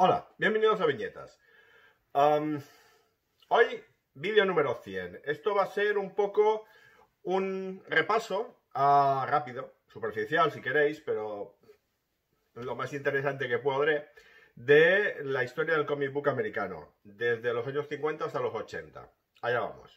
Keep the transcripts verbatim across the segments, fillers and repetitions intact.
Hola, bienvenidos a Viñetas. Um, hoy, vídeo número cien. Esto va a ser un poco un repaso uh, rápido, superficial si queréis, pero lo más interesante que podré, de la historia del comic book americano, desde los años cincuenta hasta los ochenta. Allá vamos.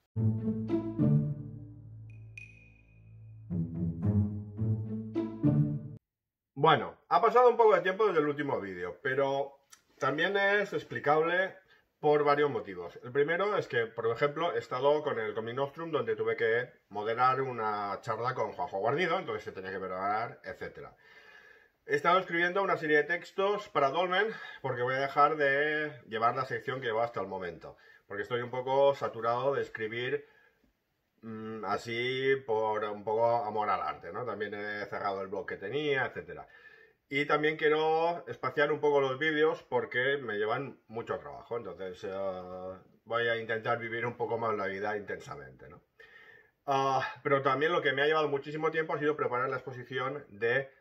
Bueno, ha pasado un poco de tiempo desde el último vídeo, pero también es explicable por varios motivos. El primero es que, por ejemplo, he estado con el Comic Nostrum, donde tuve que moderar una charla con Juanjo Guarnido, entonces se tenía que preparar, etcétera. He estado escribiendo una serie de textos para Dolmen, porque voy a dejar de llevar la sección que llevo hasta el momento, porque estoy un poco saturado de escribir mmm, así por un poco amor al arte, ¿no? También he cerrado el blog que tenía, etcétera. Y también quiero espaciar un poco los vídeos porque me llevan mucho trabajo, entonces uh, voy a intentar vivir un poco más la vida intensamente, ¿no? Uh, pero también lo que me ha llevado muchísimo tiempo ha sido preparar la exposición de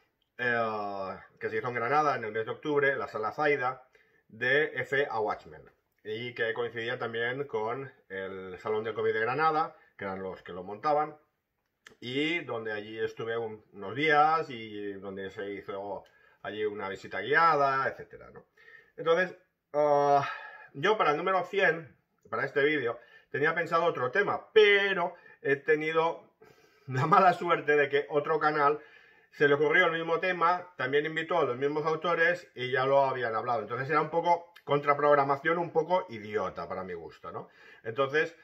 uh, que se hizo en Granada en el mes de octubre, la Sala Zaida, de F A Watchmen, y que coincidía también con el Salón del Cómic de Granada, que eran los que lo montaban, y donde allí estuve un, unos días y donde se hizo allí una visita guiada, etcétera, ¿no? Entonces, uh, yo para el número cien, para este vídeo, tenía pensado otro tema, pero he tenido la mala suerte de que otro canal se le ocurrió el mismo tema, también invitó a los mismos autores y ya lo habían hablado. Entonces era un poco contraprogramación, un poco idiota para mi gusto, ¿no? Entonces,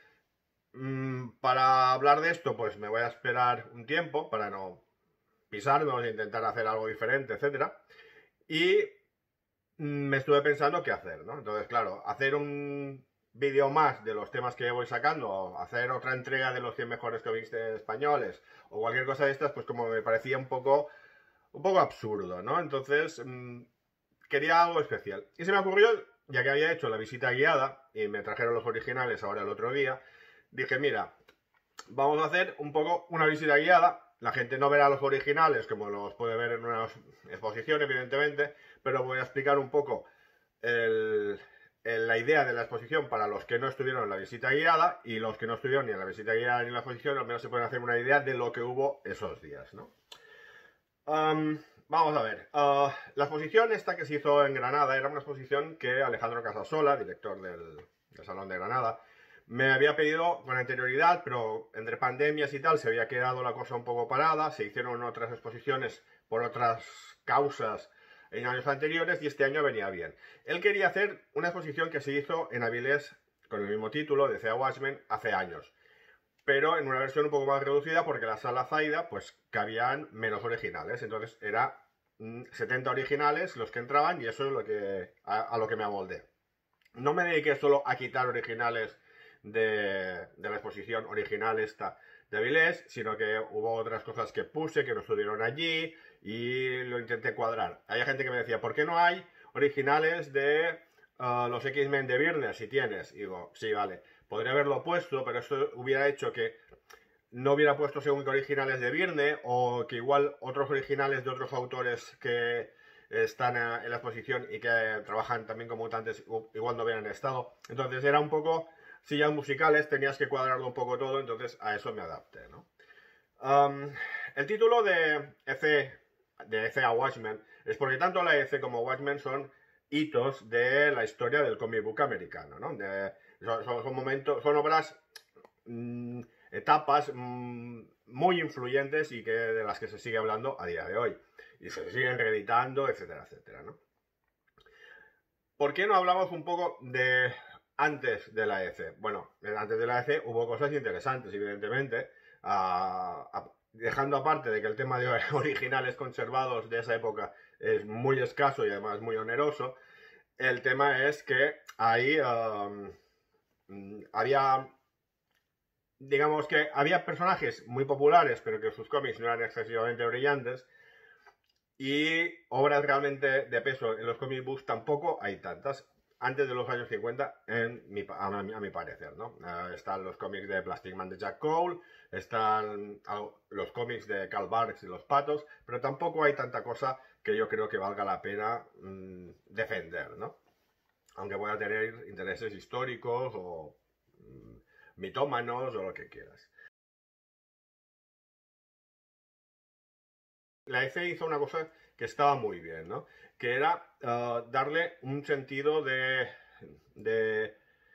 para hablar de esto, pues me voy a esperar un tiempo para no pisarme, vamos a intentar hacer algo diferente, etcétera. Y me estuve pensando qué hacer, ¿no? Entonces, claro, hacer un vídeo más de los temas que voy sacando, o hacer otra entrega de los cien mejores cómics españoles, o cualquier cosa de estas, pues como me parecía un poco, un poco absurdo, ¿no? Entonces, mmm, quería algo especial. Y se me ocurrió, ya que había hecho la visita guiada, y me trajeron los originales ahora el otro día, dije, mira, vamos a hacer un poco una visita guiada. La gente no verá los originales como los puede ver en una exposición, evidentemente, pero voy a explicar un poco el, el, la idea de la exposición para los que no estuvieron en la visita guiada, y los que no estuvieron ni en la visita guiada ni en la exposición, al menos se pueden hacer una idea de lo que hubo esos días, ¿no? Um, vamos a ver. Uh, la exposición esta que se hizo en Granada era una exposición que Alejandro Casasola, director del, del Salón de Granada, me había pedido con anterioridad, pero entre pandemias y tal se había quedado la cosa un poco parada. Se hicieron otras exposiciones por otras causas en años anteriores y este año venía bien. Él quería hacer una exposición que se hizo en Avilés con el mismo título, de F A Watchmen, hace años, pero en una versión un poco más reducida porque la Sala Zaida pues cabían menos originales. Entonces era setenta originales los que entraban y eso es lo que, a, a lo que me amoldé. No me dediqué solo a quitar originales De, de la exposición original esta de Avilés, sino que hubo otras cosas que puse que no estuvieron allí y lo intenté cuadrar. Hay gente que me decía, ¿por qué no hay originales de uh, los X-Men de Byrne si tienes? Y digo, sí, vale, podría haberlo puesto, pero esto hubiera hecho que no hubiera puesto según que originales de Byrne, o que igual otros originales de otros autores que están en la exposición y que trabajan también como mutantes igual no hubieran estado. Entonces era un poco, si ya musicales tenías que cuadrarlo un poco todo, entonces a eso me adapté, ¿no? Um, el título de F, de F A Watchmen es porque tanto la F como Watchmen son hitos de la historia del comic book americano, ¿no? De, son, son momentos, son obras, mmm, etapas mmm, muy influyentes y que de las que se sigue hablando a día de hoy y se siguen reeditando, etcétera, etcétera, ¿no? ¿Por qué no hablamos un poco de antes de la E C? Bueno, antes de la E C hubo cosas interesantes, evidentemente, uh, uh, dejando aparte de que el tema de originales conservados de esa época es muy escaso y además muy oneroso. El tema es que ahí um, había, digamos que había personajes muy populares, pero que sus cómics no eran excesivamente brillantes, y obras realmente de peso en los comic books tampoco hay tantas. antes de los años cincuenta, en mi, a, mi, a mi parecer, ¿no? Uh, están los cómics de Plastic Man de Jack Cole, están uh, los cómics de Carl Barks y los Patos, pero tampoco hay tanta cosa que yo creo que valga la pena mmm, defender, ¿no? Aunque pueda tener intereses históricos o mmm, mitómanos o lo que quieras. La E C hizo una cosa que estaba muy bien, ¿no? Que era uh, darle un sentido de, de,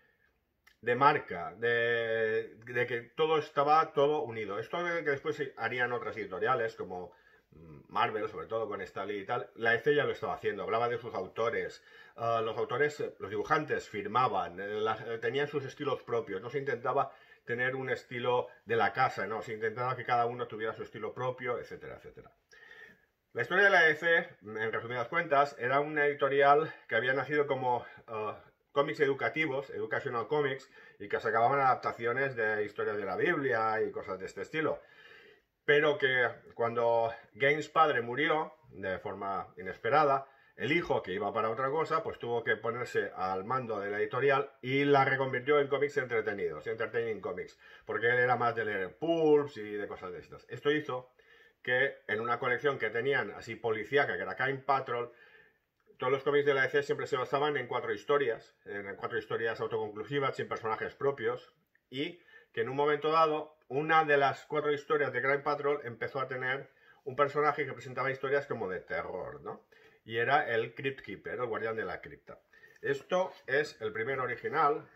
de marca, de, de que todo estaba todo unido. Esto que después harían otras editoriales como Marvel, sobre todo con Stan Lee y tal, la E C ya lo estaba haciendo, hablaba de sus autores, uh, los autores, los dibujantes firmaban, eh, la, tenían sus estilos propios, no se intentaba tener un estilo de la casa, no, se intentaba que cada uno tuviera su estilo propio, etcétera, etcétera. La historia de la E C, en resumidas cuentas, era una editorial que había nacido como uh, cómics educativos, educational comics, y que sacaban adaptaciones de historias de la Biblia y cosas de este estilo. Pero que cuando Gaines padre murió, de forma inesperada, el hijo, que iba para otra cosa, pues tuvo que ponerse al mando de la editorial y la reconvirtió en cómics entretenidos, entertaining comics, porque él era más de leer pulps y de cosas de estas. Esto hizo que en una colección que tenían así policíaca, que era Crime Patrol, todos los cómics de la E C siempre se basaban en cuatro historias, en cuatro historias autoconclusivas, sin personajes propios, y que en un momento dado, una de las cuatro historias de Crime Patrol empezó a tener un personaje que presentaba historias como de terror, ¿no? Y era el Crypt Keeper, el guardián de la cripta. Esto es el primer original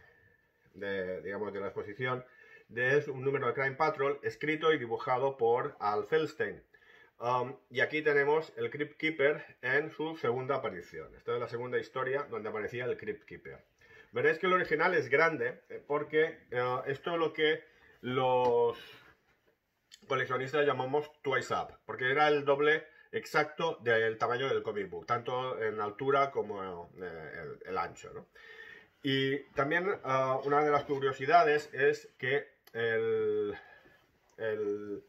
de, digamos, de la exposición, de un número de Crime Patrol escrito y dibujado por Al Feldstein. Um, y aquí tenemos el Crypt Keeper en su segunda aparición. Esta es la segunda historia donde aparecía el Crypt Keeper. Veréis que el original es grande porque uh, esto es lo que los coleccionistas llamamos twice up, porque era el doble exacto del tamaño del comic book, tanto en altura como eh, el, el ancho, ¿no? Y también uh, una de las curiosidades es que el, el,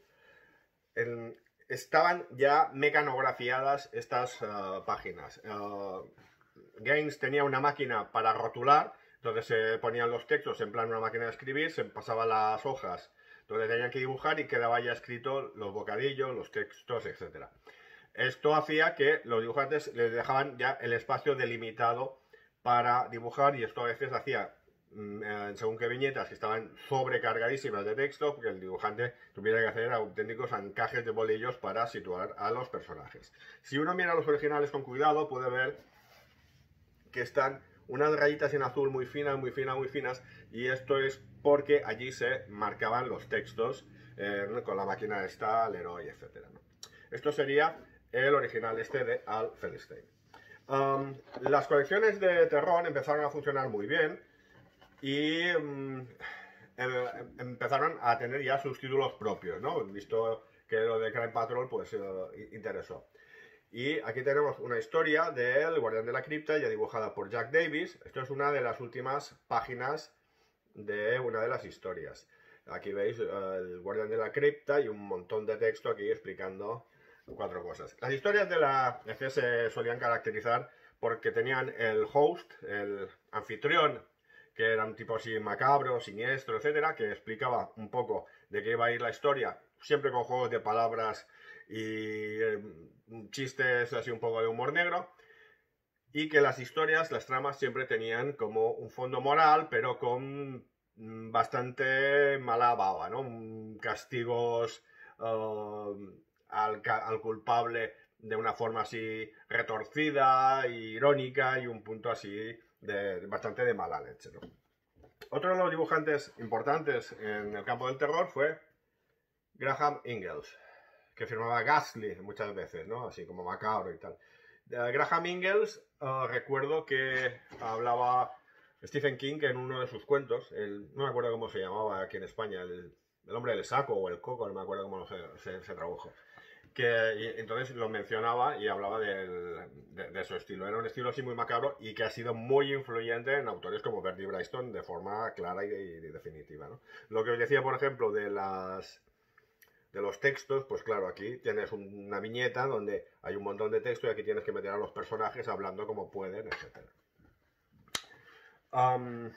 el, estaban ya mecanografiadas estas uh, páginas. Uh, Gaines tenía una máquina para rotular, donde se ponían los textos en plan una máquina de escribir, se pasaban las hojas donde tenían que dibujar y quedaba ya escrito los bocadillos, los textos, etcétera. Esto hacía que los dibujantes les dejaban ya el espacio delimitado para dibujar y esto a veces hacía, según qué viñetas que estaban sobrecargadísimas de texto, porque el dibujante tuviera que hacer auténticos encajes de bolillos para situar a los personajes. Si uno mira los originales con cuidado puede ver que están unas rayitas en azul muy finas, muy finas, muy finas, y esto es porque allí se marcaban los textos eh, con la máquina esta, Leroy, etcétera, ¿no? Esto sería el original este de Al Feldstein. Um, las colecciones de terror empezaron a funcionar muy bien y um, em, empezaron a tener ya sus títulos propios, ¿no? Visto que lo de Crime Patrol pues uh, interesó. Y aquí tenemos una historia del Guardián de la Cripta, ya dibujada por Jack Davis. Esto es una de las últimas páginas de una de las historias. Aquí veis uh, el Guardián de la Cripta y un montón de texto aquí explicando cuatro cosas. Las historias de la E C se solían caracterizar porque tenían el host, el anfitrión, que era un tipo así macabro, siniestro, etcétera, que explicaba un poco de qué iba a ir la historia, siempre con juegos de palabras y eh, chistes así un poco de humor negro, y que las historias, las tramas siempre tenían como un fondo moral, pero con bastante mala baba, ¿no? Castigos uh, al, al culpable de una forma así retorcida, irónica y un punto así de bastante de mala leche, ¿no? Otro de los dibujantes importantes en el campo del terror fue Graham Ingalls, que firmaba Ghastly muchas veces, ¿no? Así como macabro y tal. Uh, Graham Ingalls, uh, recuerdo que hablaba Stephen King en uno de sus cuentos, el, no me acuerdo cómo se llamaba aquí en España, el, el hombre del saco o el coco, no me acuerdo cómo se, se, se tradujo. Que y, entonces lo mencionaba y hablaba del, de, de su estilo. Era un estilo así muy macabro y que ha sido muy influyente en autores como Bertie Wrightson de forma clara y, y definitiva, ¿no? Lo que os decía, por ejemplo, de las... de los textos, pues claro, aquí tienes una viñeta donde hay un montón de texto y aquí tienes que meter a los personajes hablando como pueden, etcétera. Um,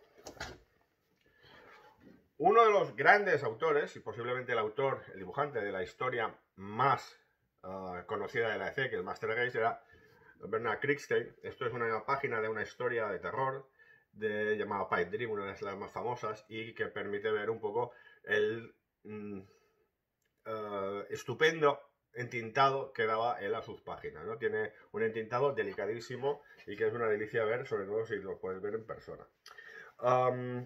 uno de los grandes autores, y posiblemente el autor, el dibujante de la historia más uh, conocida de la E C, que es Master Race, era Bernard Krigstein. Esto es una página de una historia de terror de, llamada Pipe Dream, una de las más famosas, y que permite ver un poco el mm, uh, estupendo entintado que daba él a sus páginas, ¿no? Tiene un entintado delicadísimo y que es una delicia ver, sobre todo si lo puedes ver en persona. Um,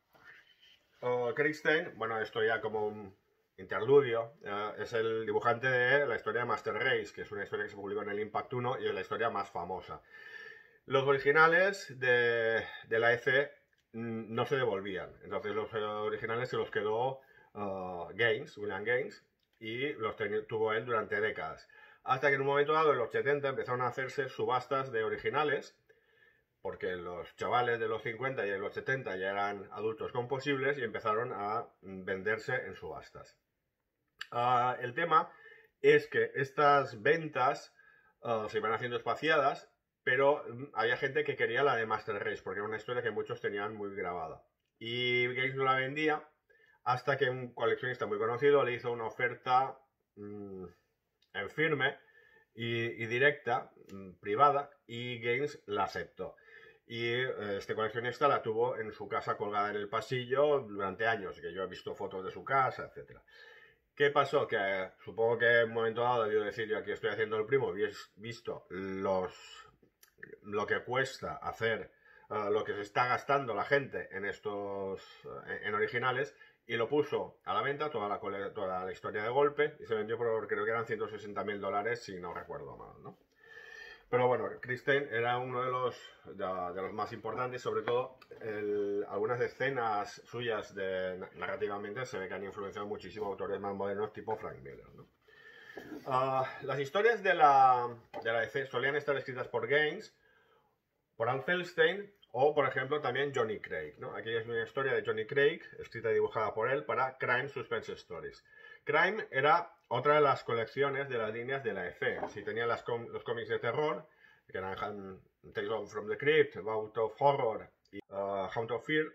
uh, Krigstein, bueno, esto ya como un interludio, uh, es el dibujante de la historia de Master Race, que es una historia que se publicó en el Impact uno y es la historia más famosa. Los originales de, de la E C mm, no se devolvían, entonces los originales se los quedó uh, Gaines, William Gaines, y los tuvo él durante décadas. Hasta que en un momento dado, en los setenta, empezaron a hacerse subastas de originales, porque los chavales de los cincuenta y de los setenta ya eran adultos composibles y empezaron a venderse en subastas. Uh, el tema es que estas ventas uh, se iban haciendo espaciadas, pero había gente que quería la de Master Race, porque era una historia que muchos tenían muy grabada. Y Gaines no la vendía hasta que un coleccionista muy conocido le hizo una oferta mmm, en firme y, y directa, mmm, privada, y Gaines la aceptó. Y eh, este coleccionista la tuvo en su casa colgada en el pasillo durante años, que yo he visto fotos de su casa, etcétera. ¿Qué pasó? Que eh, supongo que en un momento dado debió decir yo aquí estoy haciendo el primo, visto los, lo que cuesta hacer, uh, lo que se está gastando la gente en estos, en, en originales, y lo puso a la venta toda la, toda la historia de golpe y se vendió por, creo que eran ciento sesenta mil dólares, si no recuerdo mal, ¿no? Pero bueno, Krigstein era uno de los, de, de los más importantes, sobre todo el, algunas escenas suyas de, narrativamente se ve que han influenciado muchísimo a autores más modernos tipo Frank Miller, ¿no? Uh, las historias de la, de la E C solían estar escritas por Gaines, por Al Feldstein o, por ejemplo, también Johnny Craig, ¿no? Aquí es una historia de Johnny Craig, escrita y dibujada por él para Crime Suspense Stories. Crime era otra de las colecciones de las líneas de la E C. Si tenía las com los cómics de terror, que eran Tales from the Crypt, Bout of Horror y uh, Haunt of Fear,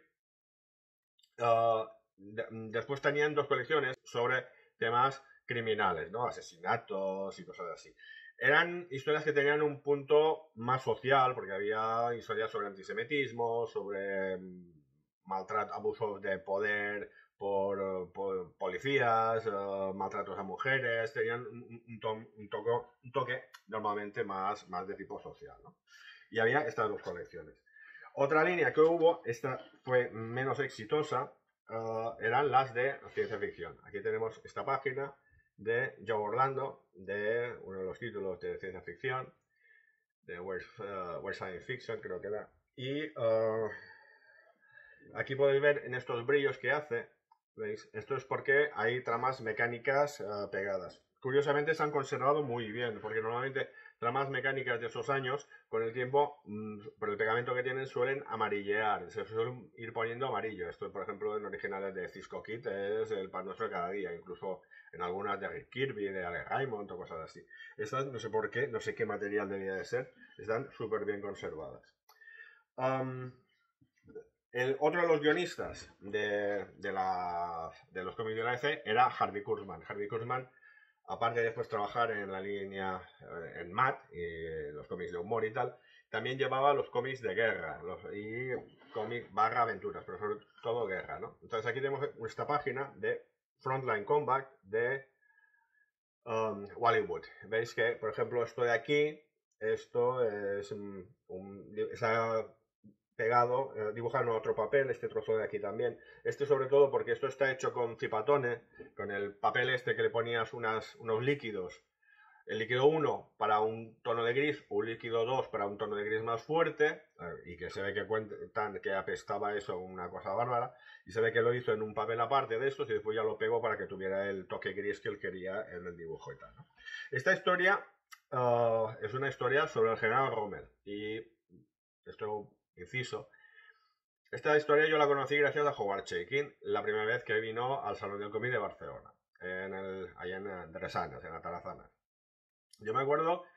uh, de después tenían dos colecciones sobre temas criminales, ¿no? Asesinatos y cosas así. Eran historias que tenían un punto más social, porque había historias sobre antisemitismo, sobre maltrato, abusos de poder por, por policías, uh, maltratos a mujeres, tenían un, un, to un, toco, un toque normalmente más, más de tipo social, ¿no? Y había estas dos colecciones. Otra línea que hubo, esta fue menos exitosa, uh, eran las de ciencia ficción. Aquí tenemos esta página de Joe Orlando, de uno de los títulos de ciencia ficción, de Where's, uh, Where's Science Fiction, creo que era. Y uh, aquí podéis ver en estos brillos que hace, ¿veis? Esto es porque hay tramas mecánicas uh, pegadas. Curiosamente se han conservado muy bien, porque normalmente tramas mecánicas de esos años, con el tiempo, mmm, por el pegamento que tienen, suelen amarillear, se suelen ir poniendo amarillo. Esto, por ejemplo, en originales de Cisco Kid es el pan nuestro de cada día, incluso en algunas de Rick Kirby, de Alex Raymond o cosas así. Estas, no sé por qué, no sé qué material debía de ser, están súper bien conservadas. Um, el otro de los guionistas de, de, la, de los cómics de la E C era Harvey Kurtzman. Harvey Kurtzman, aparte de después trabajar en la línea, en Mad, y los cómics de humor y tal, también llevaba los cómics de guerra los, y cómics barra aventuras, pero sobre todo guerra, ¿no? Entonces aquí tenemos esta página de Frontline Combat de um, Wallywood. Veis que, por ejemplo, esto de aquí, esto es un, un, esa, pegado, eh, dibujar en otro papel, este trozo de aquí también. Este sobre todo porque esto está hecho con cipatone, con el papel este que le ponías unas, unos líquidos. El líquido uno para un tono de gris, un líquido dos para un tono de gris más fuerte, eh, y que se ve que cuentan que apestaba eso, una cosa bárbara, y se ve que lo hizo en un papel aparte de estos y después ya lo pegó para que tuviera el toque gris que él quería en el dibujo y tal, ¿no? Esta historia uh, es una historia sobre el general Rommel, y esto inciso. Esta historia yo la conocí gracias a Howard Chaykin, la primera vez que vino al Salón del Cómic de Barcelona, en el, allá en Dresanas, en Atarazanas. Yo me acuerdo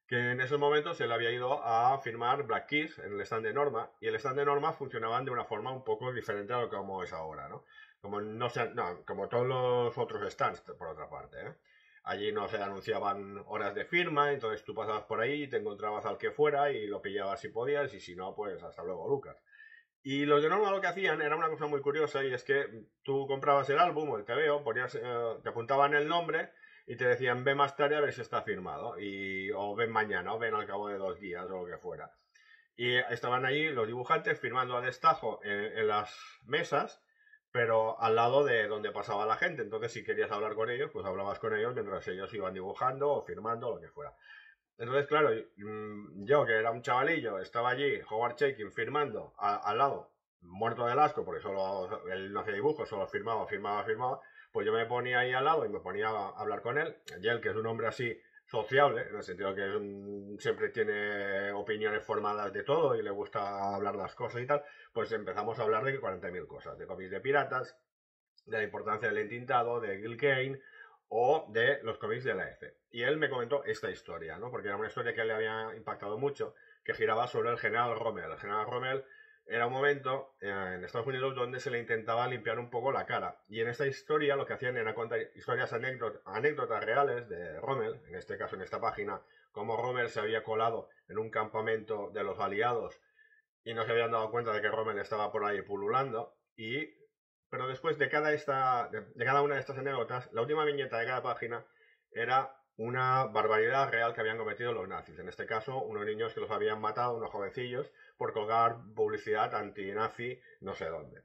que en esos momentos él había ido a firmar Black Keys en el stand de Norma, y el stand de Norma funcionaban de una forma un poco diferente a lo que como es ahora, ¿no? Como, no se, no, como todos los otros stands, por otra parte, ¿eh? Allí no se anunciaban horas de firma, entonces tú pasabas por ahí y te encontrabas al que fuera y lo pillabas si podías, y si no, pues hasta luego, Lucas. Y los de Norma lo que hacían era una cosa muy curiosa, y es que tú comprabas el álbum o el T V O, ponías, eh, te apuntaban el nombre y te decían ven más tarde a ver si está firmado, y, o ven mañana, o ven al cabo de dos días, o lo que fuera. Y estaban allí los dibujantes firmando a destajo en, en las mesas, pero al lado de donde pasaba la gente. Entonces, si querías hablar con ellos, pues hablabas con ellos mientras ellos iban dibujando o firmando o lo que fuera. Entonces, claro, yo que era un chavalillo, estaba allí, Howard Chaykin, firmando a, al lado, muerto del asco, porque solo él no hacía dibujos, solo firmaba, firmaba, firmaba. Pues yo me ponía ahí al lado y me ponía a hablar con él. Y él, que es un hombre así sociable, en el sentido que un, siempre tiene opiniones formadas de todo y le gusta hablar las cosas y tal, pues empezamos a hablar de cuarenta mil cosas, de cómics de piratas, de la importancia del entintado, de Gil Kane o de los cómics de la E C. Y él me comentó esta historia, ¿no? Porque era una historia que le había impactado mucho, que giraba sobre el general Rommel. El general Rommel era un momento eh, en Estados Unidos donde se le intentaba limpiar un poco la cara. Y en esta historia lo que hacían era contar historias anécdotas, anécdotas reales de Rommel, en este caso en esta página, cómo Rommel se había colado en un campamento de los aliados y no se habían dado cuenta de que Rommel estaba por ahí pululando. Y, pero después de cada, esta, de, de cada una de estas anécdotas, la última viñeta de cada página era una barbaridad real que habían cometido los nazis. En este caso, unos niños que los habían matado, unos jovencillos, por colgar publicidad anti-nazi no sé dónde.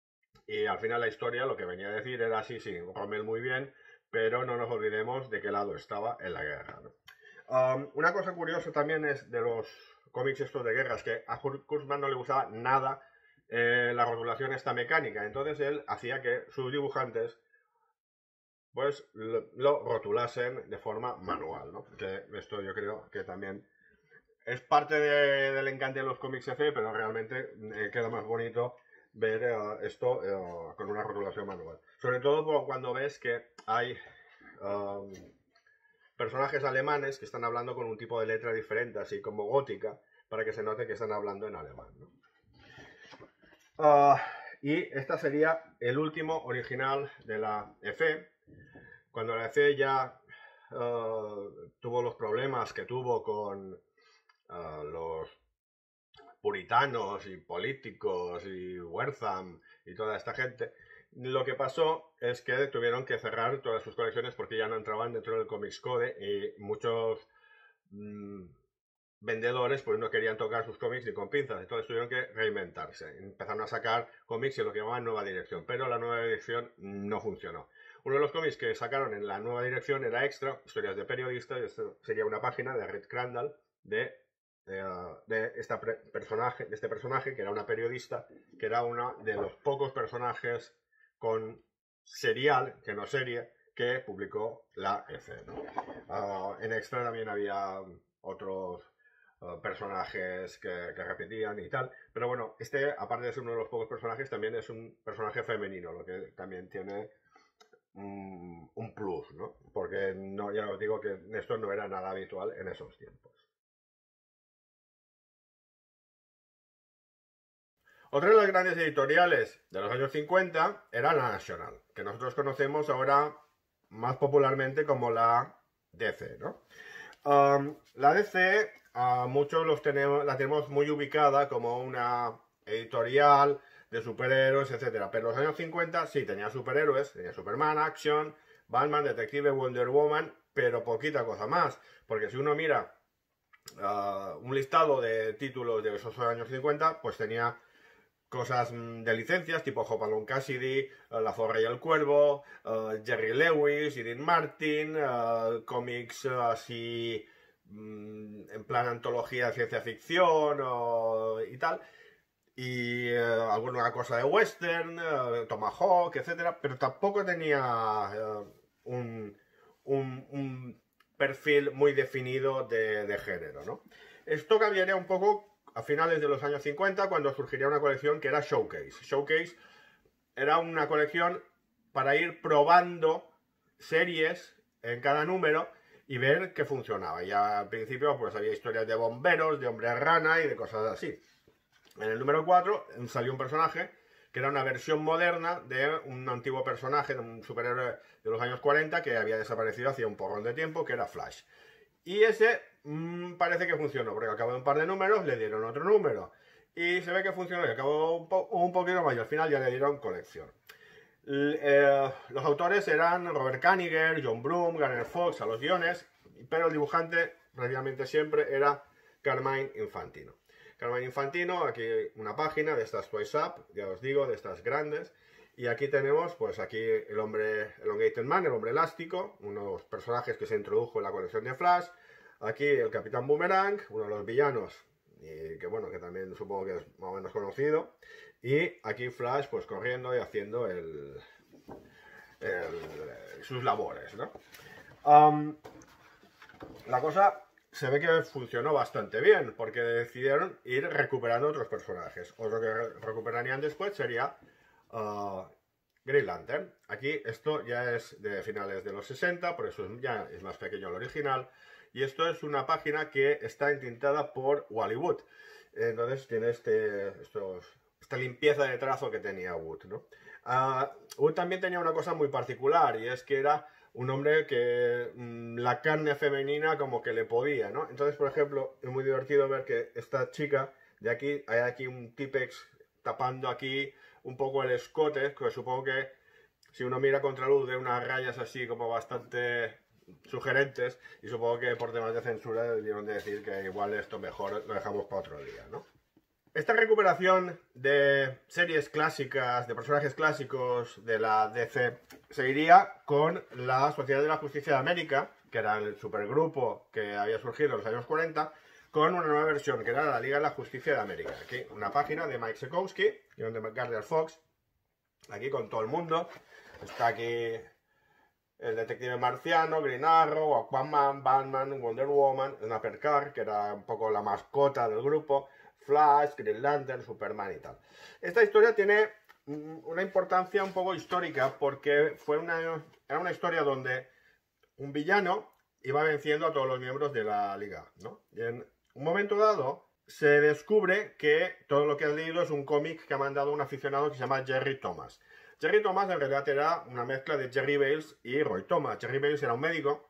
Y al final la historia lo que venía a decir era, sí, sí, Rommel muy bien, pero no nos olvidemos de qué lado estaba en la guerra, ¿no? Um, una cosa curiosa también es de los cómics estos de guerras, que a Kurtzman no le gustaba nada eh, la rotulación esta mecánica. Entonces él hacía que sus dibujantes pues lo, lo rotulasen de forma manual, ¿no? Que esto yo creo que también es parte de, del encanto de los cómics F, pero realmente eh, queda más bonito ver uh, esto uh, con una rotulación manual. Sobre todo cuando ves que hay um, personajes alemanes que están hablando con un tipo de letra diferente, así como gótica, para que se note que están hablando en alemán, ¿no? Uh, y esta sería el último original de la E F. Cuando la E F ya uh, tuvo los problemas que tuvo con uh, los puritanos y políticos y Wertham y toda esta gente, lo que pasó es que tuvieron que cerrar todas sus colecciones porque ya no entraban dentro del Comics Code, y muchos mmm, vendedores pues no querían tocar sus cómics ni con pinzas, entonces tuvieron que reinventarse. Empezaron a sacar cómics en lo que llamaban Nueva Dirección, pero la Nueva Dirección no funcionó. Uno de los cómics que sacaron en la Nueva Dirección era Extra, historias de periodistas, y esto sería una página de Red Crandall de, de, de, esta personaje, de este personaje, que era una periodista, que era uno de los pocos personajes con serial, que no serie, que publicó la E F, ¿no? Uh, en Extra también había otros uh, personajes que, que repetían y tal, pero bueno, este, aparte de ser uno de los pocos personajes, también es un personaje femenino, lo que también tiene un, un plus, ¿no? Porque no, ya os digo que esto no era nada habitual en esos tiempos. Otra de las grandes editoriales de los años cincuenta era la National, que nosotros conocemos ahora más popularmente como la D C, ¿no? Um, la D C, uh, muchos los tenemos, la tenemos muy ubicada como una editorial de superhéroes, etcétera. Pero en los años cincuenta sí tenía superhéroes, tenía Superman, Action, Batman, Detective, Wonder Woman, pero poquita cosa más. Porque si uno mira uh, un listado de títulos de esos años cincuenta, pues tenía cosas de licencias tipo Hopalong Cassidy, uh, La Zorra y el Cuervo, uh, Jerry Lewis, Dean Martin, uh, cómics uh, así um, en plan antología de ciencia ficción uh, y tal, y uh, alguna cosa de western, uh, Tomahawk, etcétera, pero tampoco tenía uh, un, un, un perfil muy definido de, de género, ¿no? Esto cambiaría un poco a finales de los años cincuenta, cuando surgiría una colección que era Showcase. Showcase era una colección para ir probando series en cada número y ver qué funcionaba. Y al principio pues había historias de bomberos, de hombre rana y de cosas así. En el número cuatro salió un personaje que era una versión moderna de un antiguo personaje, de un superhéroe de los años cuarenta que había desaparecido hacía un porrón de tiempo, que era Flash. Y ese mmm, parece que funcionó, porque al cabo de un par de números le dieron otro número. Y se ve que funcionó y al cabo un, po un poquito más y al final ya le dieron colección. L eh, los autores eran Robert Kanigher, John Broome, Garner Fox a los guiones, pero el dibujante prácticamente siempre era Carmine Infantino. Carmine Infantino, aquí una página de estas Toys Up, ya os digo, de estas grandes. Y aquí tenemos, pues aquí el hombre Elongated Man, el hombre elástico, unos personajes que se introdujo en la colección de Flash. Aquí el Capitán Boomerang, uno de los villanos, y que bueno, que también supongo que es más o menos conocido. Y aquí Flash, pues corriendo y haciendo el, el, sus labores, ¿no? Um, la cosa se ve que funcionó bastante bien, porque decidieron ir recuperando otros personajes. Otro que recuperarían después sería uh, Green Lantern. Aquí esto ya es de finales de los sesenta, por eso ya es más pequeño el original. Y esto es una página que está entintada por Wally Wood. Entonces tiene este, estos, esta limpieza de trazo que tenía Wood, ¿no? Uh, Wood también tenía una cosa muy particular, y es que era un hombre que mmm, la carne femenina como que le podía, ¿no? Entonces, por ejemplo, es muy divertido ver que esta chica de aquí, hay aquí un Tipex tapando aquí un poco el escote, que supongo que si uno mira contra luz ve unas rayas así como bastante sugerentes, y supongo que por temas de censura debieron de decir que igual esto mejor lo dejamos para otro día, ¿no? Esta recuperación de series clásicas, de personajes clásicos de la D C, seguiría con la Sociedad de la Justicia de América, que era el supergrupo que había surgido en los años cuarenta, con una nueva versión, que era la Liga de la Justicia de América. Aquí una página de Mike Sekowsky, guion de Gardner Fox, aquí con todo el mundo. Está aquí el detective marciano, Green Arrow, Aquaman, Batman, Wonder Woman, Snapper Carr, que era un poco la mascota del grupo, Flash, Green Lantern, Superman y tal. Esta historia tiene una importancia un poco histórica porque fue una, era una historia donde un villano iba venciendo a todos los miembros de la liga, ¿no? Y en un momento dado se descubre que todo lo que has leído es un cómic que ha mandado un aficionado que se llama Jerry Thomas. Jerry Thomas en realidad era una mezcla de Jerry Bales y Roy Thomas. Jerry Bales era un médico,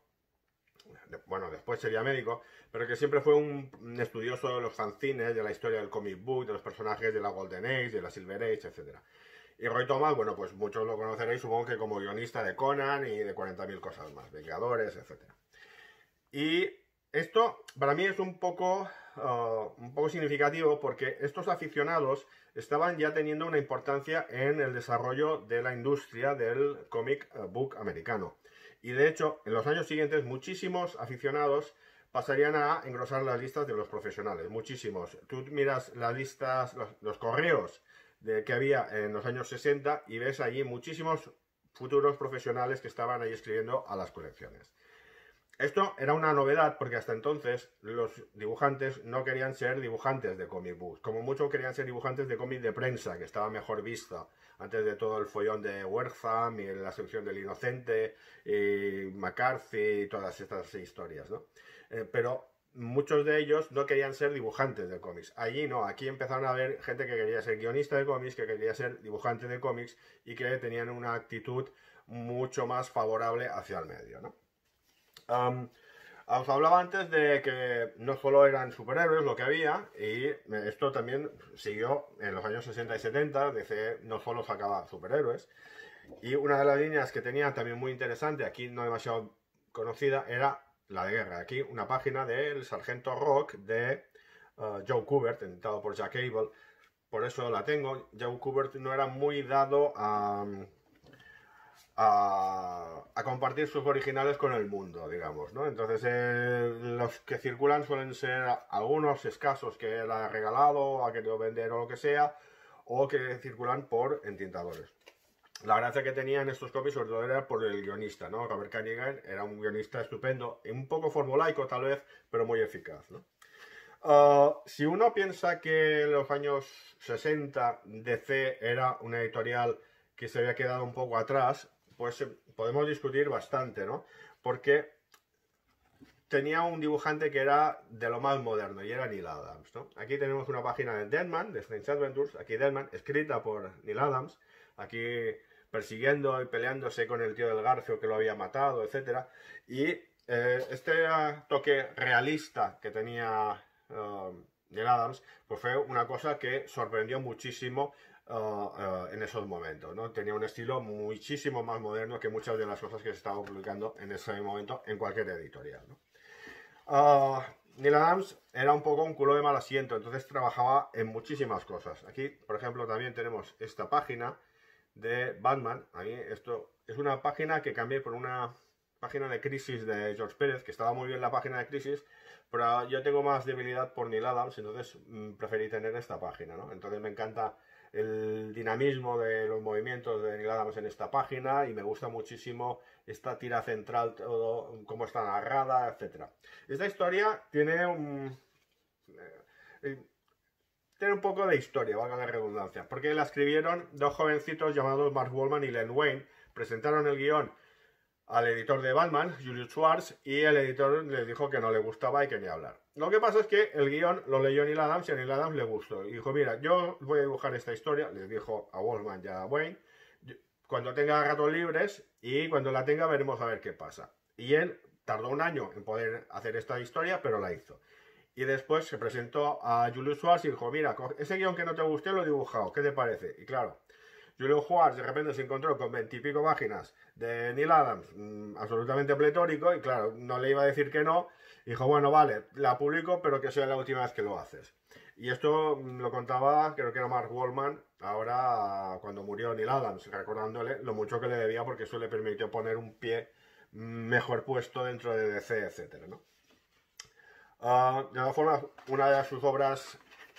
bueno, después sería médico, pero que siempre fue un, un estudioso de los fanzines, de la historia del comic book, de los personajes de la Golden Age, de la Silver Age, etcétera. Y Roy Thomas, bueno, pues muchos lo conoceréis, supongo que como guionista de Conan y de cuarenta mil cosas más, Vengadores, etcétera. Y esto para mí es un poco, uh, un poco significativo porque estos aficionados estaban ya teniendo una importancia en el desarrollo de la industria del comic book americano. Y de hecho, en los años siguientes, muchísimos aficionados pasarían a engrosar las listas de los profesionales. Muchísimos. Tú miras las listas, los, los correos de, que había en los años sesenta y ves allí muchísimos futuros profesionales que estaban ahí escribiendo a las colecciones. Esto era una novedad porque hasta entonces los dibujantes no querían ser dibujantes de comic books. Como mucho querían ser dibujantes de cómic de prensa, que estaba mejor vista. Antes de todo el follón de Wertham y la sección del Inocente y McCarthy y todas estas historias, ¿no? Eh, pero muchos de ellos no querían ser dibujantes de cómics. Allí no, aquí empezaron a haber gente que quería ser guionista de cómics, que quería ser dibujante de cómics y que tenían una actitud mucho más favorable hacia el medio, ¿no? Um, os hablaba antes de que no solo eran superhéroes lo que había, y esto también siguió en los años sesenta y setenta. D C no solo sacaba superhéroes, y una de las líneas que tenía también muy interesante, aquí no demasiado conocida, era la de guerra. Aquí una página del Sargento Rock de uh, Joe Kubert, editado por Jack Abel, por eso la tengo. Joe Kubert no era muy dado a... A, a compartir sus originales con el mundo, digamos, ¿no? Entonces eh, los que circulan suelen ser algunos escasos que él ha regalado, ha querido vender o lo que sea, o que circulan por entintadores. La gracia que tenía en estos cómics sobre todo era por el guionista, ¿no? Robert Kanigher era un guionista estupendo, un poco formulaico tal vez, pero muy eficaz, ¿no? Uh, si uno piensa que en los años sesenta D C era una editorial que se había quedado un poco atrás, pues podemos discutir bastante, ¿no? Porque tenía un dibujante que era de lo más moderno y era Neal Adams, ¿no? Aquí tenemos una página de Deadman, de Strange Adventures, aquí Deadman, escrita por Neal Adams, aquí persiguiendo y peleándose con el tío del Garfio que lo había matado, etcétera. Y eh, este uh, toque realista que tenía uh, Neal Adams, pues fue una cosa que sorprendió muchísimo uh, uh, en esos momentos, ¿no? Tenía un estilo muchísimo más moderno que muchas de las cosas que se estaban publicando en ese momento en cualquier editorial, ¿no? Uh, Neal Adams era un poco un culo de mal asiento, entonces trabajaba en muchísimas cosas. Aquí, por ejemplo, también tenemos esta página de Batman. A mí esto es una página que cambié por una página de Crisis de George Pérez, que estaba muy bien la página de Crisis, pero yo tengo más debilidad por Neal Adams, entonces mmm, preferí tener esta página, ¿no? Entonces me encanta el dinamismo de los movimientos de Neal Adams en esta página y me gusta muchísimo esta tira central, todo cómo está narrada, etcétera. Esta historia tiene un... Eh, Tiene un poco de historia, valga la redundancia, porque la escribieron dos jovencitos llamados Mark Wallman y Len Wein, presentaron el guión al editor de Batman, Julius Schwartz, y el editor les dijo que no le gustaba y que ni hablar. Lo que pasa es que el guión lo leyó Neal Adams y a Neal Adams le gustó. Y dijo, mira, yo voy a dibujar esta historia, les dijo a Wallman y a Wein, cuando tenga ratos libres y cuando la tenga veremos a ver qué pasa. Y él tardó un año en poder hacer esta historia, pero la hizo. Y después se presentó a Julius Schwartz y dijo, mira, ese guión que no te gusté lo he dibujado, ¿qué te parece? Y claro, Julius Schwartz de repente se encontró con veintipico páginas de Neal Adams, mmm, absolutamente pletórico, y claro, no le iba a decir que no. Dijo, bueno, vale, la publico, pero que sea la última vez que lo haces. Y esto mmm, lo contaba, creo que era Mark Wallman, ahora cuando murió Neal Adams, recordándole lo mucho que le debía porque eso le permitió poner un pie mejor puesto dentro de D C, etcétera, ¿no? Uh, de todas formas, una de sus obras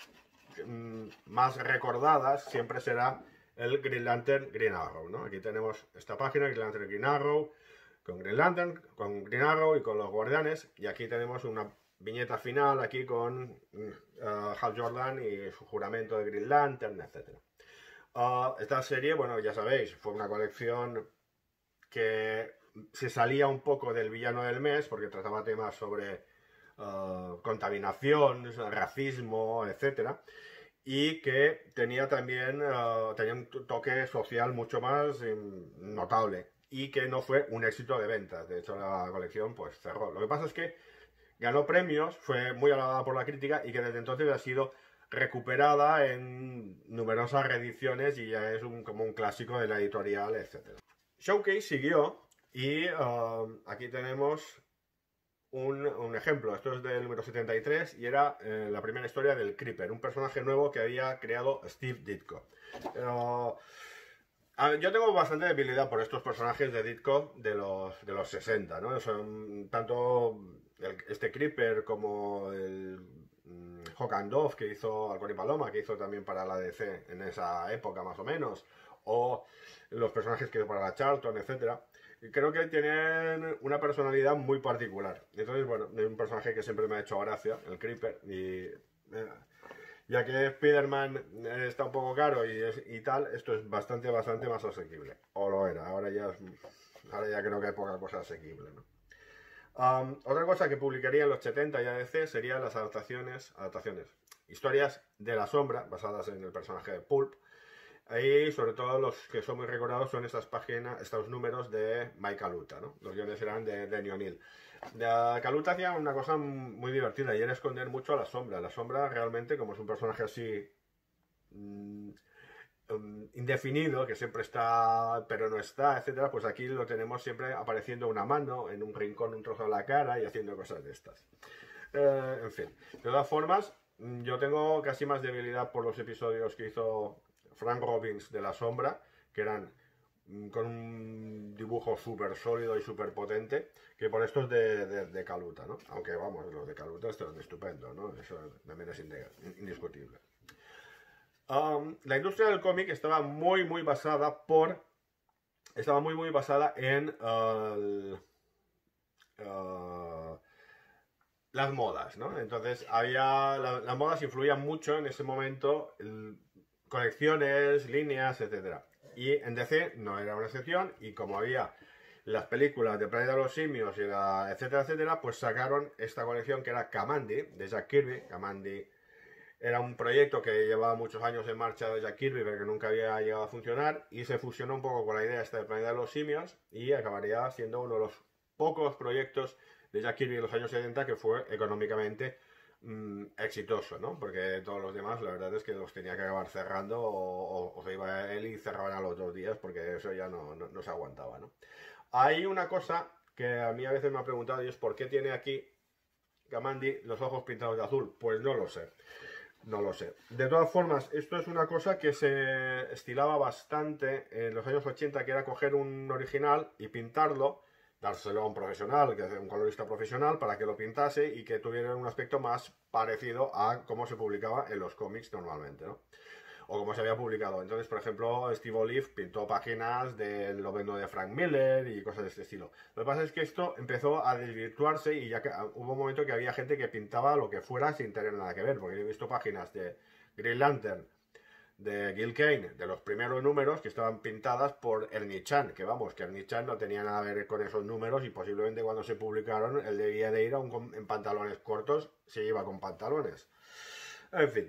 mm, más recordadas siempre será el Green Lantern Green Arrow, ¿no? Aquí tenemos esta página, Green Lantern Green Arrow, con Green Lantern, con Green Arrow y con los Guardianes, y aquí tenemos una viñeta final aquí con uh, Hal Jordan y su juramento de Green Lantern, etcétera. Uh, esta serie, bueno, ya sabéis, fue una colección que se salía un poco del villano del mes porque trataba temas sobre Uh, contaminación, racismo, etcétera, y que tenía también uh, tenía un toque social mucho más um, notable y que no fue un éxito de ventas. De hecho, la colección pues cerró. Lo que pasa es que ganó premios, fue muy alabada por la crítica y que desde entonces ha sido recuperada en numerosas reediciones y ya es un, como un clásico de la editorial, etcétera. Showcase siguió y uh, aquí tenemos Un, un ejemplo. Esto es del número setenta y tres y era eh, la primera historia del Creeper, un personaje nuevo que había creado Steve Ditko. Uh, yo tengo bastante debilidad por estos personajes de Ditko de los, de los sesenta, ¿no? Son tanto el, este Creeper como el um, Hawk and Dove que hizo Halcón y Paloma, que hizo también para la D C en esa época más o menos, o los personajes que hizo para la Charlton, etcétera. Creo que tienen una personalidad muy particular. Entonces, bueno, es un personaje que siempre me ha hecho gracia, el Creeper. Y eh, ya que Spider-Man está un poco caro y, es, y tal, esto es bastante, bastante más asequible. O lo era, ahora ya, es, ahora ya creo que hay poca cosa asequible, ¿no? Um, otra cosa que publicaría en los setenta ya D C serían las adaptaciones, adaptaciones, historias de la sombra basadas en el personaje de Pulp. Ahí, sobre todo, los que son muy recordados son estas páginas, estos números de Mike Kaluta, ¿no? Los guiones eran de Denny O'Neil. Kaluta hacía una cosa muy divertida y era esconder mucho a la sombra. La sombra realmente, como es un personaje así mmm, um, indefinido, que siempre está pero no está, etcétera, pues aquí lo tenemos siempre apareciendo una mano, en un rincón, un trozo de la cara y haciendo cosas de estas. Eh, en fin, de todas formas, yo tengo casi más debilidad por los episodios que hizo Frank Robbins de La Sombra, que eran con un dibujo súper sólido y súper potente, que por estos de, de, de Kaluta, ¿no? Aunque, vamos, los de Kaluta están estupendos, ¿no? Eso también es indiscutible. Um, la industria del cómic estaba muy, muy basada por... Estaba muy, muy basada en... Uh, uh, las modas, ¿no? Entonces, había... La, las modas influían mucho en ese momento... El, colecciones, líneas, etcétera. Y en D C no era una excepción y como había las películas de Planeta de los Simios y la etcétera, etcétera, pues sacaron esta colección que era Kamandi, de Jack Kirby. Kamandi era un proyecto que llevaba muchos años en marcha de Jack Kirby, pero que nunca había llegado a funcionar, y se fusionó un poco con la idea esta de Planeta de los Simios, y acabaría siendo uno de los pocos proyectos de Jack Kirby en los años setenta que fue económicamente mmm, exitoso, ¿no? Porque todos los demás, la verdad es que los tenía que acabar cerrando, o, o, o se iba él y cerraban a los dos días, porque eso ya no, no, no se aguantaba, ¿no? Hay una cosa que a mí a veces me ha preguntado, y es ¿por qué tiene aquí Kamandi los ojos pintados de azul? Pues no lo sé. No lo sé. De todas formas, esto es una cosa que se estilaba bastante en los años ochenta, que era coger un original y pintarlo, dárselo a un profesional, que es un colorista profesional, para que lo pintase y que tuviera un aspecto más parecido a cómo se publicaba en los cómics normalmente, ¿no? O como se había publicado. Entonces, por ejemplo, Steve Olive pintó páginas del noveno de Frank Miller y cosas de este estilo. Lo que pasa es que esto empezó a desvirtuarse y ya que hubo un momento que había gente que pintaba lo que fuera sin tener nada que ver, porque yo he visto páginas de Green Lantern, de Gil Kane, de los primeros números, que estaban pintadas por Ernie Chan, que vamos, que Ernie Chan no tenía nada que ver con esos números y posiblemente cuando se publicaron él debía de ir a un, en pantalones cortos, se iba con pantalones. En fin.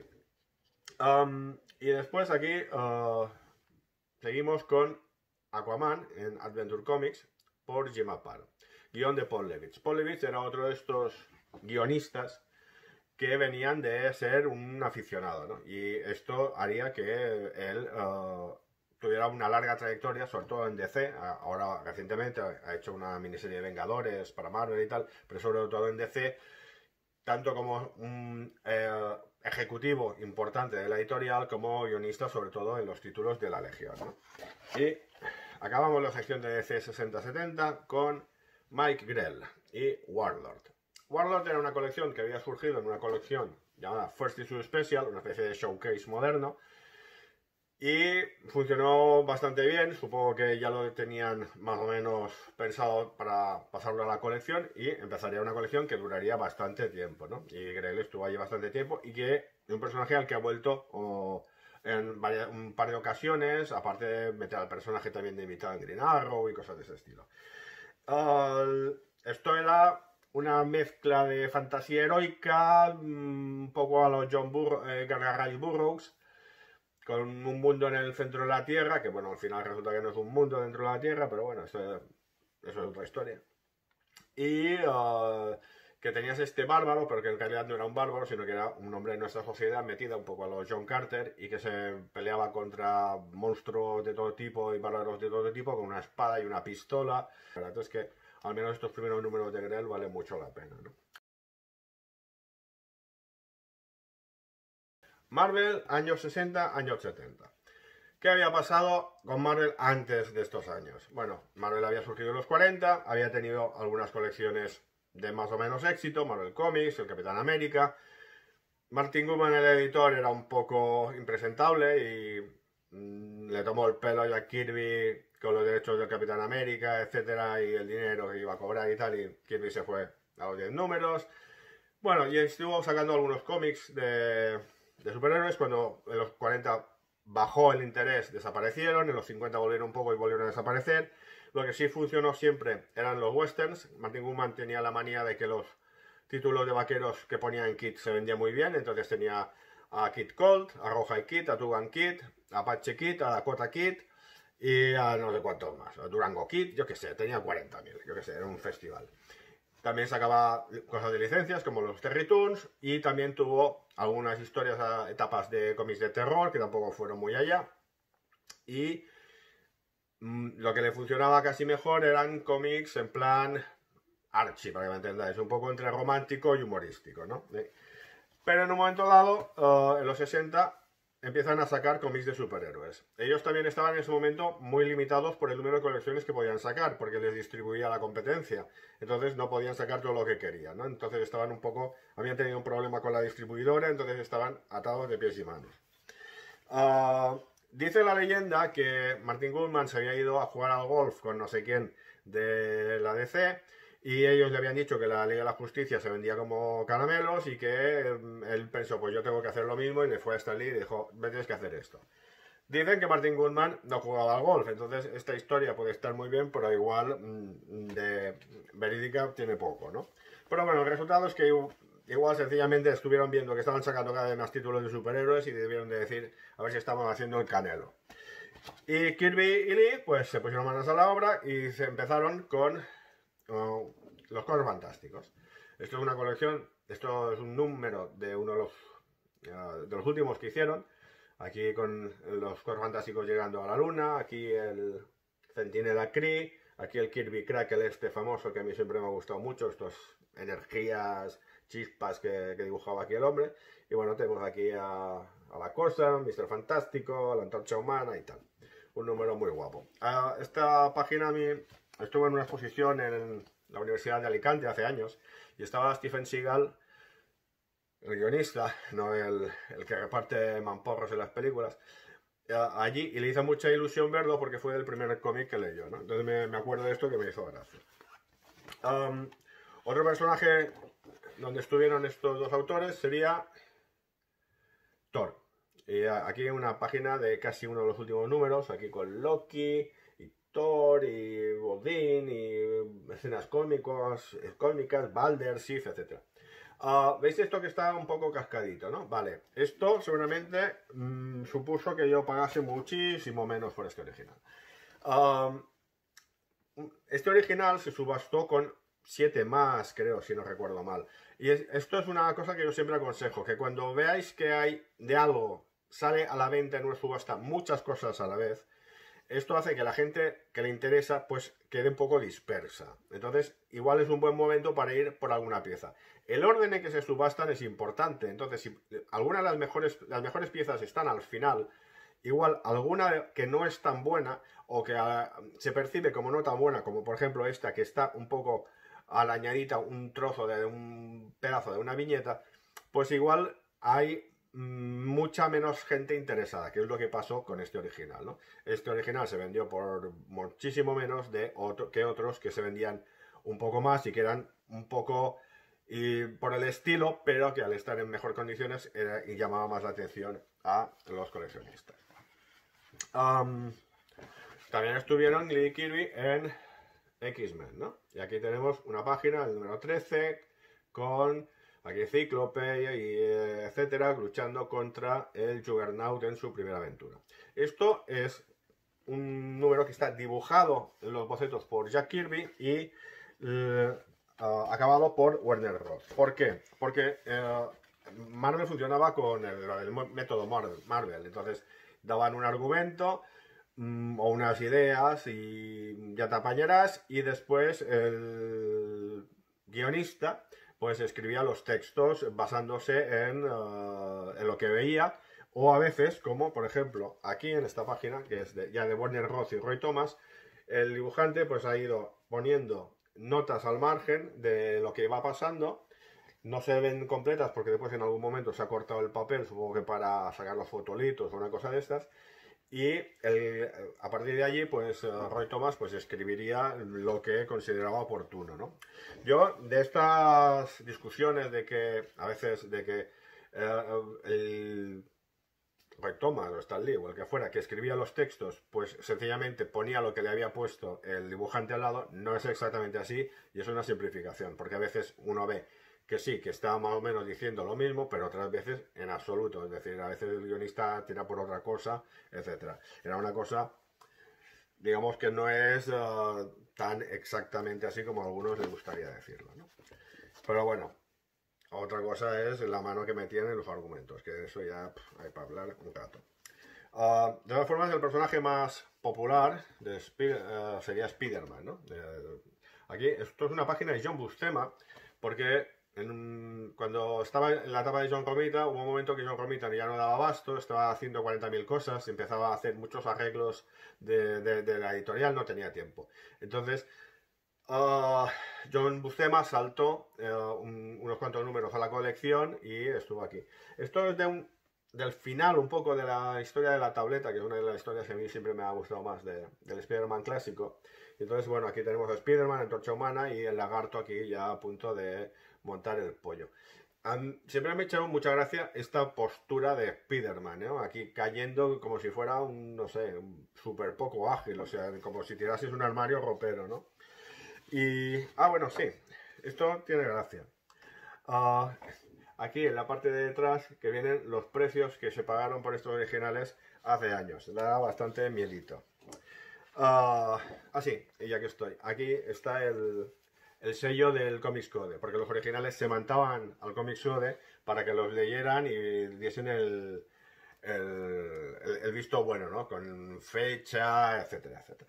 Um, y después aquí uh, seguimos con Aquaman en Adventure Comics por Jim Aparo. Guión de Paul Levitz. Paul Levitz era otro de estos guionistas que venían de ser un aficionado, ¿no? Y esto haría que él uh, tuviera una larga trayectoria, sobre todo en D C. Ahora recientemente ha hecho una miniserie de Vengadores para Marvel y tal, pero sobre todo en D C, tanto como un eh, ejecutivo importante de la editorial como guionista, sobre todo en los títulos de la Legión, ¿no? Y acabamos la sección de D C sesenta setenta con Mike Grell y Warlord. Warlord era una colección que había surgido en una colección llamada First Issue Special, una especie de showcase moderno, y funcionó bastante bien. Supongo que ya lo tenían más o menos pensado para pasarlo a la colección, y empezaría una colección que duraría bastante tiempo, ¿no? Y Grell estuvo allí bastante tiempo, y que es un personaje al que ha vuelto oh, en varias, un par de ocasiones, aparte de meter al personaje también de invitado en Green Arrow y cosas de ese estilo. Uh, esto era una mezcla de fantasía heroica, un poco a los John Bur eh, Gargaray Burroughs, con un mundo en el centro de la Tierra, que bueno, al final resulta que no es un mundo dentro de la Tierra, pero bueno, eso, eso es otra historia. Y uh, que tenías este bárbaro, pero que en realidad no era un bárbaro, sino que era un hombre de nuestra sociedad metida un poco a los John Carter, y que se peleaba contra monstruos de todo tipo y bárbaros de todo tipo con una espada y una pistola. La verdad es que al menos estos primeros números de Grell valen mucho la pena, ¿no? Marvel, años sesenta, años setenta. ¿Qué había pasado con Marvel antes de estos años? Bueno, Marvel había surgido en los cuarenta, había tenido algunas colecciones de más o menos éxito, Marvel Comics, el Capitán América. Martin Goodman, el editor, era un poco impresentable y mmm, le tomó el pelo a Jack Kirby con los derechos del Capitán América, etcétera, y el dinero que iba a cobrar y tal, y Kirby se fue a los diez números. Bueno, y estuvo sacando algunos cómics de, de superhéroes. Cuando en los cuarenta bajó el interés, desaparecieron, en los cincuenta volvieron un poco y volvieron a desaparecer. Lo que sí funcionó siempre eran los westerns. Martin Goodman tenía la manía de que los títulos de vaqueros que ponía en Kid se vendían muy bien, entonces tenía a Kid Colt, a Rawhide Kid, a Tugan Kid, a Apache Kid, a Dakota Kid y a no sé cuántos más, a Durango Kid, yo qué sé, tenía cuarenta mil, yo qué sé, era un festival. También sacaba cosas de licencias como los Terrytoons, y también tuvo algunas historias, a etapas de cómics de terror que tampoco fueron muy allá. Y mmm, lo que le funcionaba casi mejor eran cómics en plan Archie, para que me entendáis, un poco entre romántico y humorístico, ¿no? Pero en un momento dado, uh, en los sesenta, empiezan a sacar cómics de superhéroes. Ellos también estaban en ese momento muy limitados por el número de colecciones que podían sacar, porque les distribuía la competencia. Entonces no podían sacar todo lo que querían, ¿no? Entonces estaban un poco, habían tenido un problema con la distribuidora, entonces estaban atados de pies y manos. Uh, dice la leyenda que Martin Goodman se había ido a jugar al golf con no sé quién de la D C, y ellos le habían dicho que la Liga de la Justicia se vendía como caramelos, y que él pensó, pues yo tengo que hacer lo mismo, y le fue a Stan Lee y dijo, me tienes que hacer esto. Dicen que Martin Goodman no jugaba al golf, entonces esta historia puede estar muy bien, pero igual mmm, de verídica tiene poco, ¿no? Pero bueno, el resultado es que igual sencillamente estuvieron viendo que estaban sacando cada vez más títulos de superhéroes y debieron de decir a ver si estaban haciendo el Canelo. Y Kirby y Lee pues se pusieron manos a la obra y se empezaron con uh, los Cuatro Fantásticos. Esto es una colección, esto es un número de uno de los, uh, de los últimos que hicieron. Aquí con los Cuatro Fantásticos llegando a la Luna, aquí el Centinela Kree, aquí el Kirby Crackle este famoso que a mí siempre me ha gustado mucho, estas energías, chispas que, que dibujaba aquí el hombre. Y bueno, tenemos aquí a, a la Cosa, mister Fantástico, la Antorcha Humana y tal. Un número muy guapo. Uh, esta página a mí estuvo en una exposición en la Universidad de Alicante hace años y estaba Stephen Seagal, el guionista, no el, el que reparte mamporros en las películas, allí, y le hizo mucha ilusión verlo porque fue el primer cómic que leyó, ¿no? Entonces me, me acuerdo de esto que me hizo gracia. Um, otro personaje donde estuvieron estos dos autores sería Thor. Y aquí una página de casi uno de los últimos números, aquí con Loki, y Thor, y Odín, y escenas cómicos, cómicas, Balder, Sif, etcétera. Uh, ¿Veis esto que está un poco cascadito, no? Vale, esto seguramente mmm, supuso que yo pagase muchísimo menos por este original. Uh, este original se subastó con siete más, creo, si no recuerdo mal. Y es, esto es una cosa que yo siempre aconsejo, que cuando veáis que hay de algo, sale a la venta en una subasta muchas cosas a la vez, esto hace que la gente que le interesa pues quede un poco dispersa. Entonces igual es un buen momento para ir por alguna pieza. El orden en que se subastan es importante. Entonces si alguna de las mejores, las mejores piezas están al final, igual alguna que no es tan buena o que a, se percibe como no tan buena, como por ejemplo esta que está un poco a la añadita, un trozo de un pedazo de una viñeta, pues igual hay mucha menos gente interesada, que es lo que pasó con este original, ¿no? Este original se vendió por muchísimo menos de otro, que otros que se vendían un poco más y que eran un poco y por el estilo, pero que al estar en mejor condiciones era, y llamaba más la atención a los coleccionistas. Um, también estuvieron Lee y Kirby en X-Men, ¿no? Y aquí tenemos una página, el número trece, con aquí Cíclope y eh, etcétera, luchando contra el Juggernaut en su primera aventura. Esto es un número que está dibujado en los bocetos por Jack Kirby y eh, uh, acabado por Werner Roth. ¿Por qué? Porque eh, Marvel funcionaba con el, el método Marvel. Entonces daban un argumento mmm, o unas ideas y ya te apañarás, y después el guionista pues escribía los textos basándose en, uh, en lo que veía, o a veces, como por ejemplo aquí en esta página, que es de, ya de Werner Roth y Roy Thomas, el dibujante pues ha ido poniendo notas al margen de lo que va pasando. No se ven completas porque después en algún momento se ha cortado el papel, supongo que para sacar los fotolitos o una cosa de estas. Y el, a partir de allí, pues Roy Thomas pues escribiría lo que consideraba oportuno, ¿no? Yo, de estas discusiones de que, a veces, de que eh, el Roy Thomas o Stan Lee o el que fuera, que escribía los textos, pues sencillamente ponía lo que le había puesto el dibujante al lado, no es exactamente así y es una simplificación, porque a veces uno ve que sí, que está más o menos diciendo lo mismo, pero otras veces en absoluto. Es decir, a veces el guionista tira por otra cosa, etcétera. Era una cosa, digamos que no es uh, tan exactamente así como a algunos les gustaría decirlo, ¿no? Pero bueno, otra cosa es la mano que me tienen los argumentos, que de eso ya pff, hay para hablar un rato. Uh, de todas formas, el personaje más popular de Sp uh, sería Spider-Man, ¿no? Uh, aquí, esto es una página de John Buscema, porque En un, cuando estaba en la etapa de John Romita, hubo un momento que John Romita ya no daba abasto, estaba haciendo cuarenta mil cosas, empezaba a hacer muchos arreglos de, de, de la editorial, no tenía tiempo. Entonces, uh, John Buscema saltó uh, un, unos cuantos números a la colección y estuvo aquí. Esto es de un, del final un poco de la historia de la tableta, que es una de las historias que a mí siempre me ha gustado más de, del Spider-Man clásico. Entonces, bueno, aquí tenemos a Spider-Man, Antorcha Humana y el lagarto aquí ya a punto de montar el pollo. Han- siempre me ha hecho mucha gracia esta postura de Spider-Man, ¿no? Aquí cayendo como si fuera un, no sé, un súper poco ágil, o sea, como si tirases un armario ropero, ¿no? Y, ah, bueno, sí, esto tiene gracia. Ah, aquí en la parte de detrás que vienen los precios que se pagaron por estos originales hace años. Da bastante miedito. Ah, ah, sí, y ya que estoy. Aquí está el, el sello del Comics Code, porque los originales se mandaban al Comics Code para que los leyeran y diesen el, el, el- el visto bueno, ¿no? Con fecha, etcétera, etcétera.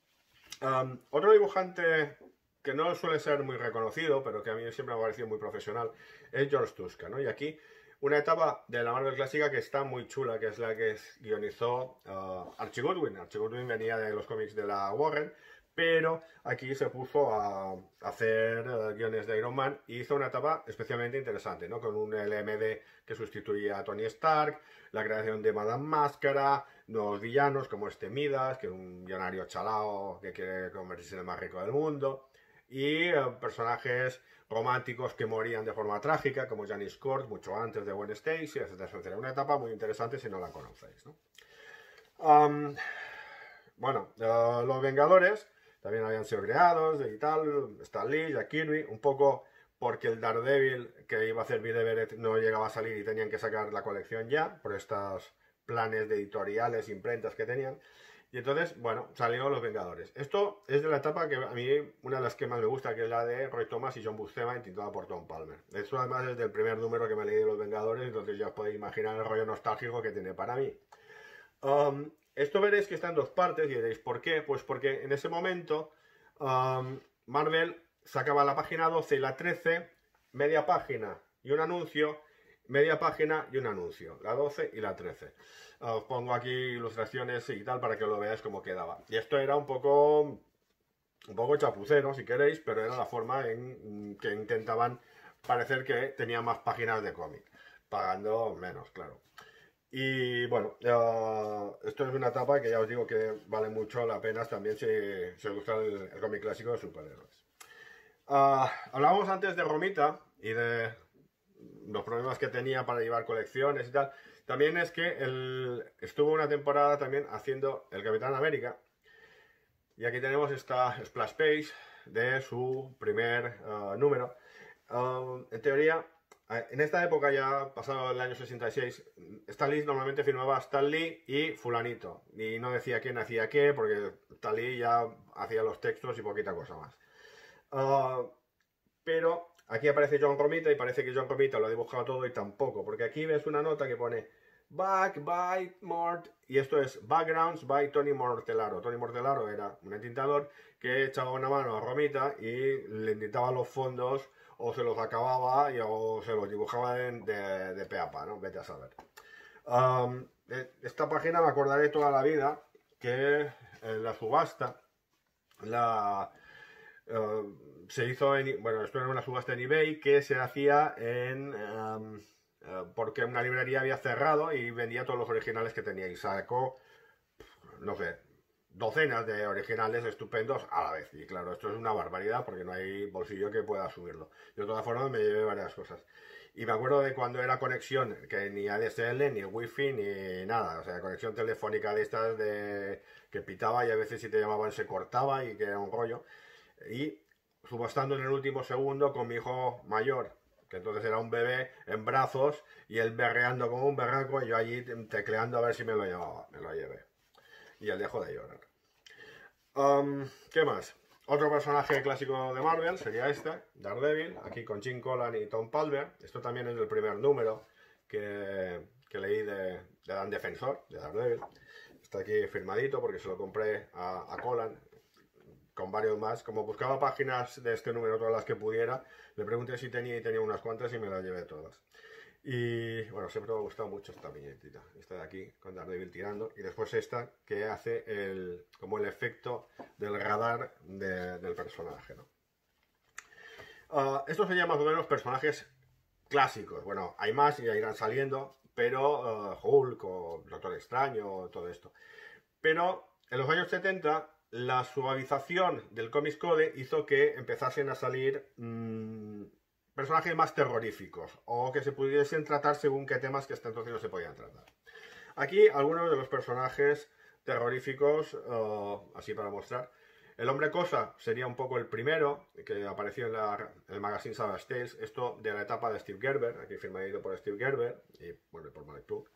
Um, otro dibujante que no suele ser muy reconocido, pero que a mí siempre me ha parecido muy profesional, es George Tuska, ¿no? Y aquí una etapa de la Marvel clásica que está muy chula, que es la que guionizó uh, Archie Goodwin. Archie Goodwin venía de los cómics de la Warren, pero aquí se puso a hacer uh, guiones de Iron Man y hizo una etapa especialmente interesante, ¿no? Con un L M D que sustituía a Tony Stark, la creación de Madame Máscara, nuevos villanos como este Midas, que es un millonario chalao que quiere convertirse en el más rico del mundo, y uh, personajes románticos que morían de forma trágica, como Janice Court, mucho antes de Gwen Stacy, etcétera, etcétera. Una etapa muy interesante si no la conocéis, ¿no? Um, bueno, uh, los Vengadores también habían sido creados y tal, Stan Lee, Jack Kirby, un poco porque el Daredevil que iba a hacer Bill Everett no llegaba a salir y tenían que sacar la colección ya, por estos planes de editoriales, imprentas que tenían. Y entonces, bueno, salieron los Vengadores. Esto es de la etapa que a mí, una de las que más me gusta, que es la de Roy Thomas y John Buscema, intitulada por Tom Palmer. Esto además es del primer número que me leí de los Vengadores, entonces ya os podéis imaginar el rollo nostálgico que tiene para mí. Um, esto veréis que está en dos partes y diréis, ¿por qué? Pues porque en ese momento um, Marvel sacaba la página doce y la trece, media página y un anuncio, media página y un anuncio, la doce y la trece. Uh, os pongo aquí ilustraciones y tal para que lo veáis cómo quedaba. Y esto era un poco, un poco chapucero, si queréis, pero era la forma en que intentaban parecer que tenían más páginas de cómic, pagando menos, claro. Y bueno, uh, esto es una etapa que ya os digo que vale mucho la pena también si, si os gusta el, el cómic clásico de superhéroes. Uh, hablábamos antes de Romita y de los problemas que tenía para llevar colecciones y tal. También es que él estuvo una temporada también haciendo el Capitán América. Y aquí tenemos esta splash page de su primer uh, número. Uh, en teoría, en esta época ya, pasado el año sesenta y seis, Stan Lee normalmente firmaba Stan Lee y fulanito. Y no decía quién hacía qué, porque Stan Lee ya hacía los textos y poquita cosa más. Uh, pero aquí aparece John Romita y parece que John Romita lo ha dibujado todo y tampoco, porque aquí ves una nota que pone Back by Mort, y esto es Backgrounds by Tony Mortellaro. Tony Mortellaro era un entintador que echaba una mano a Romita y le entintaba los fondos o se los acababa y, o se los dibujaba de, de, de pe a pa, ¿no? Vete a saber. Um, esta página me acordaré toda la vida que en la subasta la... Uh, se hizo en, bueno, esto era una subasta en eBay que se hacía en um, uh, porque una librería había cerrado y vendía todos los originales que tenía y sacó, no sé, docenas de originales estupendos a la vez. Y claro, esto es una barbaridad porque no hay bolsillo que pueda subirlo. De todas formas me llevé varias cosas. Y me acuerdo de cuando era conexión, que ni A D S L, ni Wi-Fi, ni nada. O sea, conexión telefónica de estas de que pitaba y a veces si te llamaban se cortaba y que era un rollo. Y subastando en el último segundo con mi hijo mayor, que entonces era un bebé en brazos y él berreando como un berraco y yo allí tecleando a ver si me lo llevaba. Me lo llevé. Y él dejó de llorar. Um, ¿Qué más? Otro personaje clásico de Marvel sería este, Daredevil, aquí con Jim Collan y Tom Palmer. Esto también es del primer número que, que leí de, de Dan Defensor, de Daredevil. Está aquí firmadito porque se lo compré a, a Collan, con varios más. Como buscaba páginas de este número, todas las que pudiera, le pregunté si tenía y tenía unas cuantas y me las llevé todas. Y bueno, siempre me ha gustado mucho esta viñetita, esta de aquí, con Daredevil tirando, y después esta que hace el, como el efecto del radar de, del personaje, ¿no? Uh, estos serían más o menos personajes clásicos. Bueno, hay más y ya irán saliendo, pero uh, Hulk o Doctor Extraño, todo esto. Pero en los años setenta la suavización del Comics Code hizo que empezasen a salir mmm, personajes más terroríficos o que se pudiesen tratar según qué temas que hasta entonces no se podían tratar. Aquí algunos de los personajes terroríficos, uh, así para mostrar. El hombre cosa sería un poco el primero que apareció en, la, en el magazine Savage Tales, esto de la etapa de Steve Gerber, aquí firmadito por Steve Gerber y bueno, por Mike Tuck.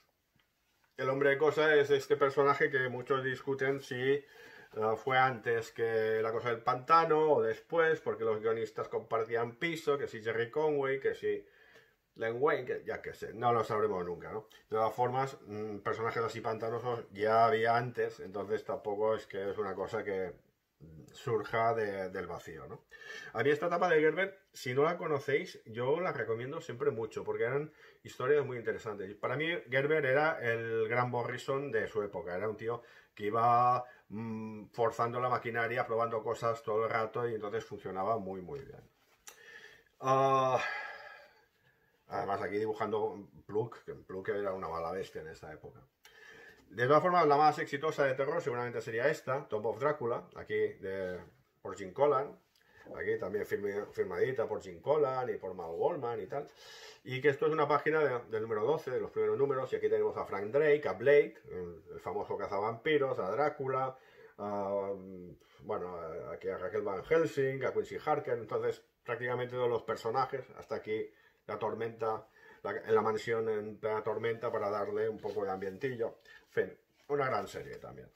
El hombre cosa es este personaje que muchos discuten si uh, fue antes que La cosa del pantano o después, porque los guionistas compartían piso, que si Jerry Conway, que si Len Wein, que ya que sé, no lo sabremos nunca, ¿no? De todas formas, mmm, personajes así pantanosos ya había antes, entonces tampoco es que es una cosa que surja de, del vacío, ¿no? A mí esta etapa de Gerber, si no la conocéis, yo la recomiendo siempre mucho, porque eran historias muy interesantes. Para mí, Gerber era el Grant Morrison de su época, era un tío que iba mmm, forzando la maquinaria, probando cosas todo el rato, y entonces funcionaba muy, muy bien. Uh, además, aquí dibujando Pluk, que Pluk era una mala bestia en esta época. De todas formas, la más exitosa de terror seguramente sería esta, Tomb of Dracula, aquí de, por Jim Collan, aquí también firmadita por Jim Collan y por Mal Wallman y tal, y que esto es una página de, del número doce, de los primeros números, y aquí tenemos a Frank Drake, a Blade, el, el famoso cazavampiros, a Drácula, a, bueno, aquí a Raquel Van Helsing, a Quincy Harker, entonces prácticamente todos los personajes, hasta aquí la tormenta, la, en la mansión en plena tormenta para darle un poco de ambientillo. En fin, una gran serie también.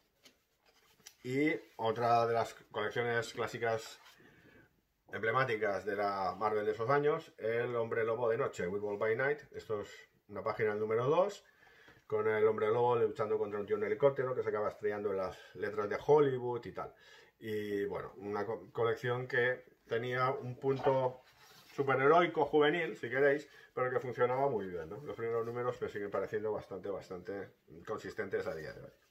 Y otra de las colecciones clásicas emblemáticas de la Marvel de esos años, El hombre lobo de noche, Werewolf by Night. Esto es una página del número dos, con el hombre lobo luchando contra un tío en helicóptero que se acaba estrellando en las letras de Hollywood y tal. Y bueno, una co colección que tenía un punto superheroico juvenil, si queréis, pero que funcionaba muy bien, ¿no? Los primeros números me siguen pareciendo bastante, bastante consistentes a día de hoy.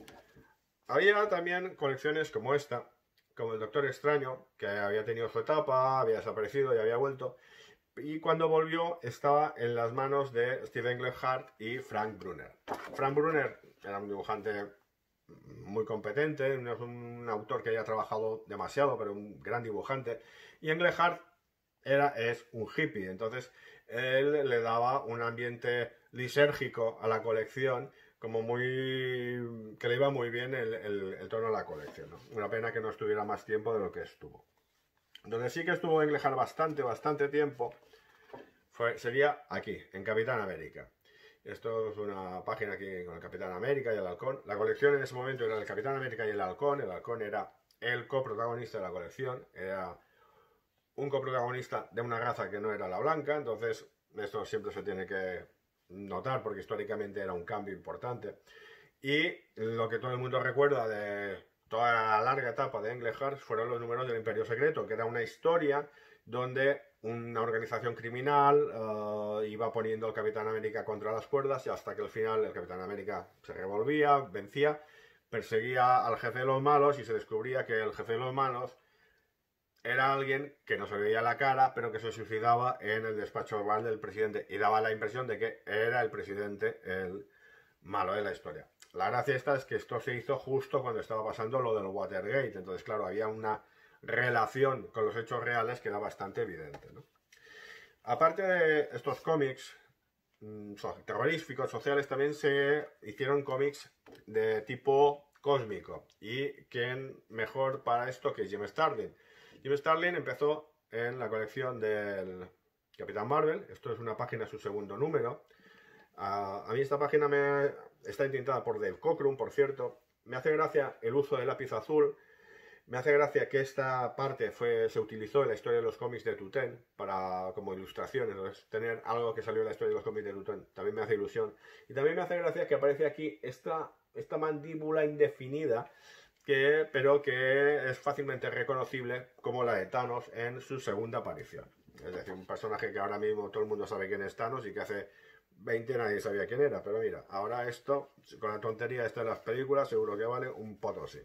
Había también colecciones como esta, como el Doctor Extraño, que había tenido su etapa, había desaparecido y había vuelto, y cuando volvió estaba en las manos de Steve Englehart y Frank Brunner. Frank Brunner era un dibujante muy competente, no es un autor que haya trabajado demasiado, pero un gran dibujante, y Englehart Era, es un hippie, entonces él le daba un ambiente lisérgico a la colección, como muy que le iba muy bien el, el, el tono de la colección, ¿no? Una pena que no estuviera más tiempo de lo que estuvo. Donde sí que estuvo Englehart bastante, bastante tiempo, fue, sería aquí, en Capitán América. Esto es una página aquí con el Capitán América y el Halcón. La colección en ese momento era el Capitán América y el Halcón. El Halcón era el coprotagonista de la colección, era un coprotagonista de una raza que no era la blanca, entonces esto siempre se tiene que notar porque históricamente era un cambio importante. Y lo que todo el mundo recuerda de toda la larga etapa de Englehart fueron los números del Imperio Secreto, que era una historia donde una organización criminal uh, iba poniendo al Capitán América contra las cuerdas y hasta que al final el Capitán América se revolvía, vencía, perseguía al jefe de los malos y se descubría que el jefe de los malos era alguien que no se veía la cara, pero que se suicidaba en el despacho oval del presidente y daba la impresión de que era el presidente el malo de la historia. La gracia esta es que esto se hizo justo cuando estaba pasando lo del Watergate, entonces claro, había una relación con los hechos reales que era bastante evidente, ¿no? Aparte de estos cómics mmm, terroríficos, sociales, también se hicieron cómics de tipo cósmico, y quién mejor para esto que Jim Starlin. Jim Starlin empezó en la colección del Capitán Marvel. Esto es una página, su segundo número. Uh, a mí esta página me está intentada por Dave Cockrum, por cierto. Me hace gracia el uso del lápiz azul. Me hace gracia que esta parte fue, se utilizó en la historia de los cómics de Tuten para, como ilustración. Entonces, tener algo que salió en la historia de los cómics de Tuten también me hace ilusión. Y también me hace gracia que aparece aquí esta, esta mandíbula indefinida, Que, pero que es fácilmente reconocible como la de Thanos en su segunda aparición. Es decir, un personaje que ahora mismo todo el mundo sabe quién es Thanos y que hace veinte nadie sabía quién era. Pero mira, ahora esto, con la tontería esta de las películas, seguro que vale un potosí.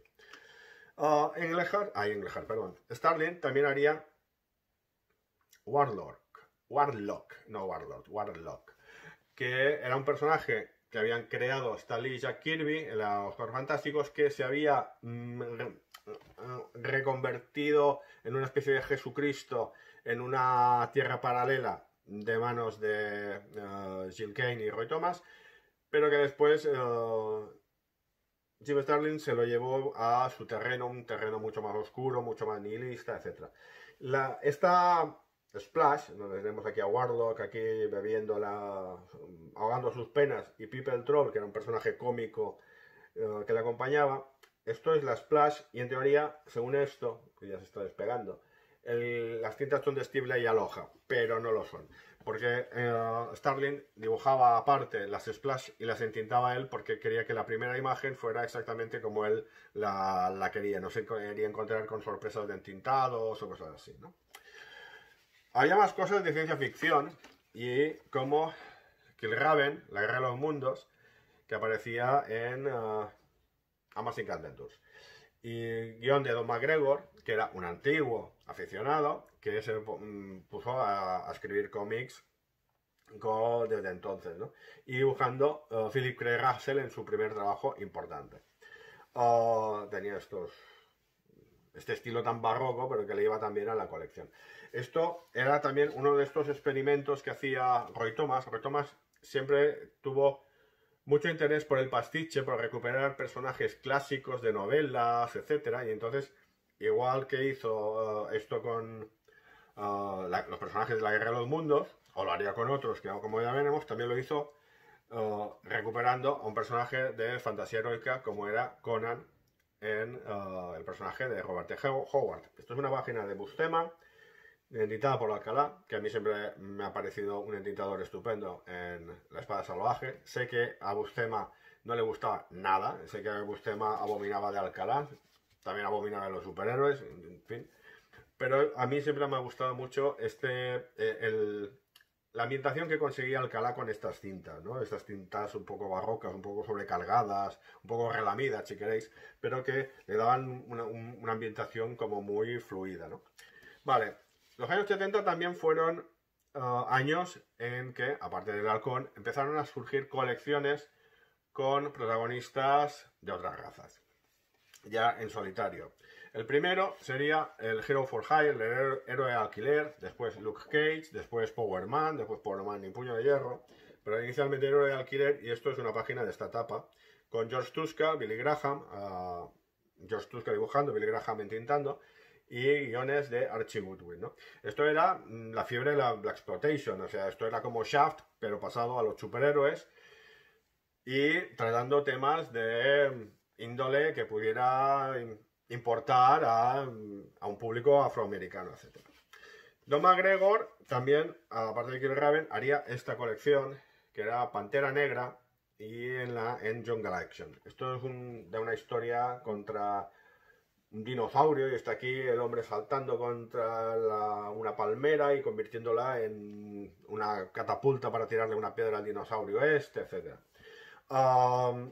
Uh, Englehart, ay, Englehart, perdón. Starlin también haría Warlock, Warlock, no Warlord, Warlock, que era un personaje que habían creado Stan Lee y Jack Kirby en los Cuatro Fantásticos, que se había mm, reconvertido en una especie de Jesucristo en una tierra paralela de manos de uh, Jim Kane y Roy Thomas, pero que después uh, Jim Starlin se lo llevó a su terreno, un terreno mucho más oscuro, mucho más nihilista, etcétera. La, esta Splash, donde tenemos aquí a Warlock, aquí bebiendo la, ahogando sus penas, y Pipe el Troll, que era un personaje cómico uh, que le acompañaba. Esto es la Splash, y en teoría, según esto, que ya se está despegando, el, las tintas son de Stibley y Aloha, pero no lo son. Porque eh, Starlin dibujaba aparte las Splash y las entintaba él porque quería que la primera imagen fuera exactamente como él la, la quería. No se quería encontrar con sorpresas de entintados o cosas así, ¿no? Había más cosas de ciencia ficción y como Killraven, la guerra de los mundos, que aparecía en uh, Amazing Adventures. Y guión de Don McGregor, que era un antiguo aficionado, que se puso a, a escribir cómics desde entonces, ¿no? Y dibujando uh, Philip Craig Russell en su primer trabajo importante. Uh, tenía estos, este estilo tan barroco, pero que le iba también a la colección. Esto era también uno de estos experimentos que hacía Roy Thomas. Roy Thomas siempre tuvo mucho interés por el pastiche, por recuperar personajes clásicos de novelas, etcétera. Y entonces, igual que hizo uh, esto con uh, la, los personajes de la Guerra de los Mundos, o lo haría con otros, que como ya veremos, también lo hizo uh, recuperando a un personaje de fantasía heroica como era Conan en uh, el personaje de Robert T. Howard. Esto es una página de Buscema, entintada por Alcalá, que a mí siempre me ha parecido un entintador estupendo en La Espada Salvaje. Sé que a Buscema no le gustaba nada, sé que a Buscema abominaba de Alcalá, también abominaba de los superhéroes, en fin. Pero a mí siempre me ha gustado mucho este, eh, el, la ambientación que conseguía Alcalá con estas cintas, ¿no? Estas cintas un poco barrocas, un poco sobrecargadas, un poco relamidas, si queréis, pero que le daban una, un, una ambientación como muy fluida, ¿no? Vale. Los años setenta también fueron uh, años en que, aparte del Halcón, empezaron a surgir colecciones con protagonistas de otras razas, ya en solitario. El primero sería el Hero for Hire, el héroe de alquiler, después Luke Cage, después Power Man, después Power Man y Puño de Hierro, pero inicialmente héroe de alquiler, y esto es una página de esta etapa, con George Tuska, Billy Graham, uh, George Tuska dibujando, Billy Graham entintando, y guiones de Archie Goodwin, ¿no? Esto era la fiebre de la Blaxploitation, o sea, esto era como Shaft, pero pasado a los superhéroes y tratando temas de índole que pudiera importar a, a un público afroamericano, etcétera. Don McGregor también, aparte de Killraven, haría esta colección, que era Pantera Negra, y en la en Jungle Action. Esto es un, de una historia contra un dinosaurio, y está aquí el hombre saltando contra la, una palmera y convirtiéndola en una catapulta para tirarle una piedra al dinosaurio este, etcétera. Um,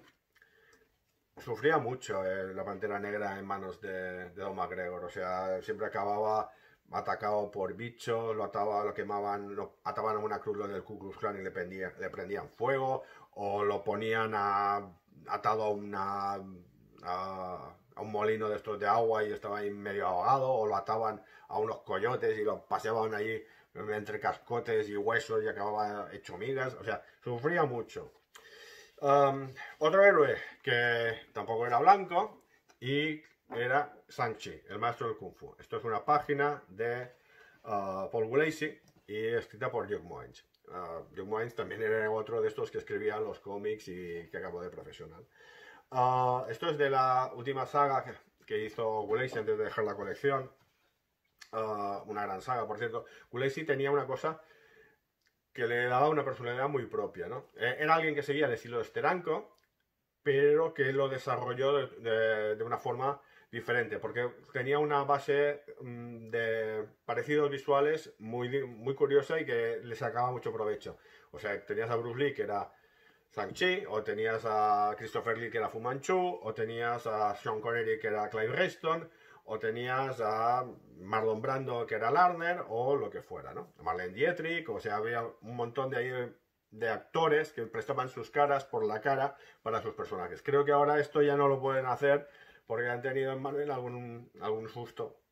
sufría mucho eh, la Pantera Negra en manos de, de Don McGregor, o sea, siempre acababa atacado por bichos, lo ataban, lo quemaban, lo ataban a una cruz del Ku Klux Klan y le prendían, le prendían fuego, o lo ponían a, atado a una... A, a un molino de estos de agua y estaba ahí medio ahogado, o lo ataban a unos coyotes y lo paseaban allí entre cascotes y huesos y acababa hecho migas, o sea, sufría mucho. Um, otro héroe que tampoco era blanco y era Shang-Chi, el maestro del Kung Fu. Esto es una página de uh, Paul Gulacy y escrita por Hugh Moynes. Uh, Hugh Moynes también era otro de estos que escribía los cómics y que acabó de profesional. Uh, esto es de la última saga que, que hizo Gulacy antes de dejar la colección. Uh, una gran saga, por cierto. Gulacy tenía una cosa que le daba una personalidad muy propia, ¿no? Era alguien que seguía el estilo de Steranko, pero que lo desarrolló de, de, de una forma diferente, porque tenía una base um, de parecidos visuales muy, muy curiosa y que le sacaba mucho provecho. O sea, tenías a Bruce Lee, que era Shang-Chi, o tenías a Christopher Lee, que era Fu Manchu, o tenías a Sean Connery, que era Clive Reston, o tenías a Marlon Brando, que era Lerner, o lo que fuera, ¿no? Marlene Dietrich, o sea, había un montón de, ahí de actores que prestaban sus caras por la cara para sus personajes. Creo que ahora esto ya no lo pueden hacer porque han tenido en Marvel algún, algún susto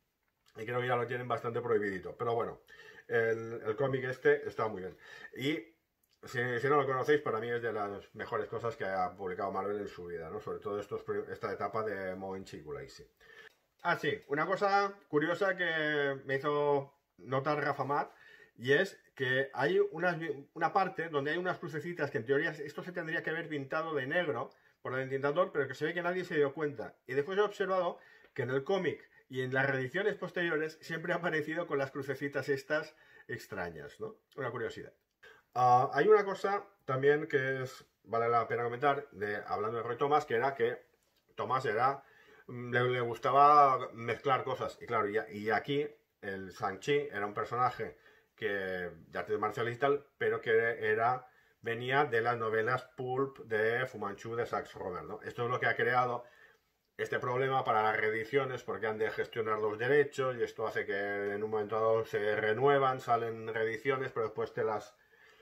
y creo que ya lo tienen bastante prohibidito. Pero bueno, el, el cómic este está muy bien. Y si, si no lo conocéis, para mí es de las mejores cosas que ha publicado Marvel en su vida, ¿no? Sobre todo estos, esta etapa de Moving Chiculacy. Ah, sí, una cosa curiosa que me hizo notar Rafa Mar, y es que hay unas, una parte donde hay unas crucecitas que en teoría esto se tendría que haber pintado de negro por el entintador, pero que se ve que nadie se dio cuenta. Y después he observado que en el cómic y en las reediciones posteriores siempre ha aparecido con las crucecitas estas extrañas, ¿no? Una curiosidad. Uh, hay una cosa también que es, vale la pena comentar, de, hablando de Roy Thomas, que era que Thomas era, le, le gustaba mezclar cosas. Y claro, y, y aquí el Shang-Chi era un personaje que de artes marciales y tal, pero que era, venía de las novelas pulp de Fu Manchu de Sax Rohmer, ¿no? Esto es lo que ha creado este problema para las reediciones, porque han de gestionar los derechos y esto hace que en un momento dado se renuevan, salen reediciones, pero después te las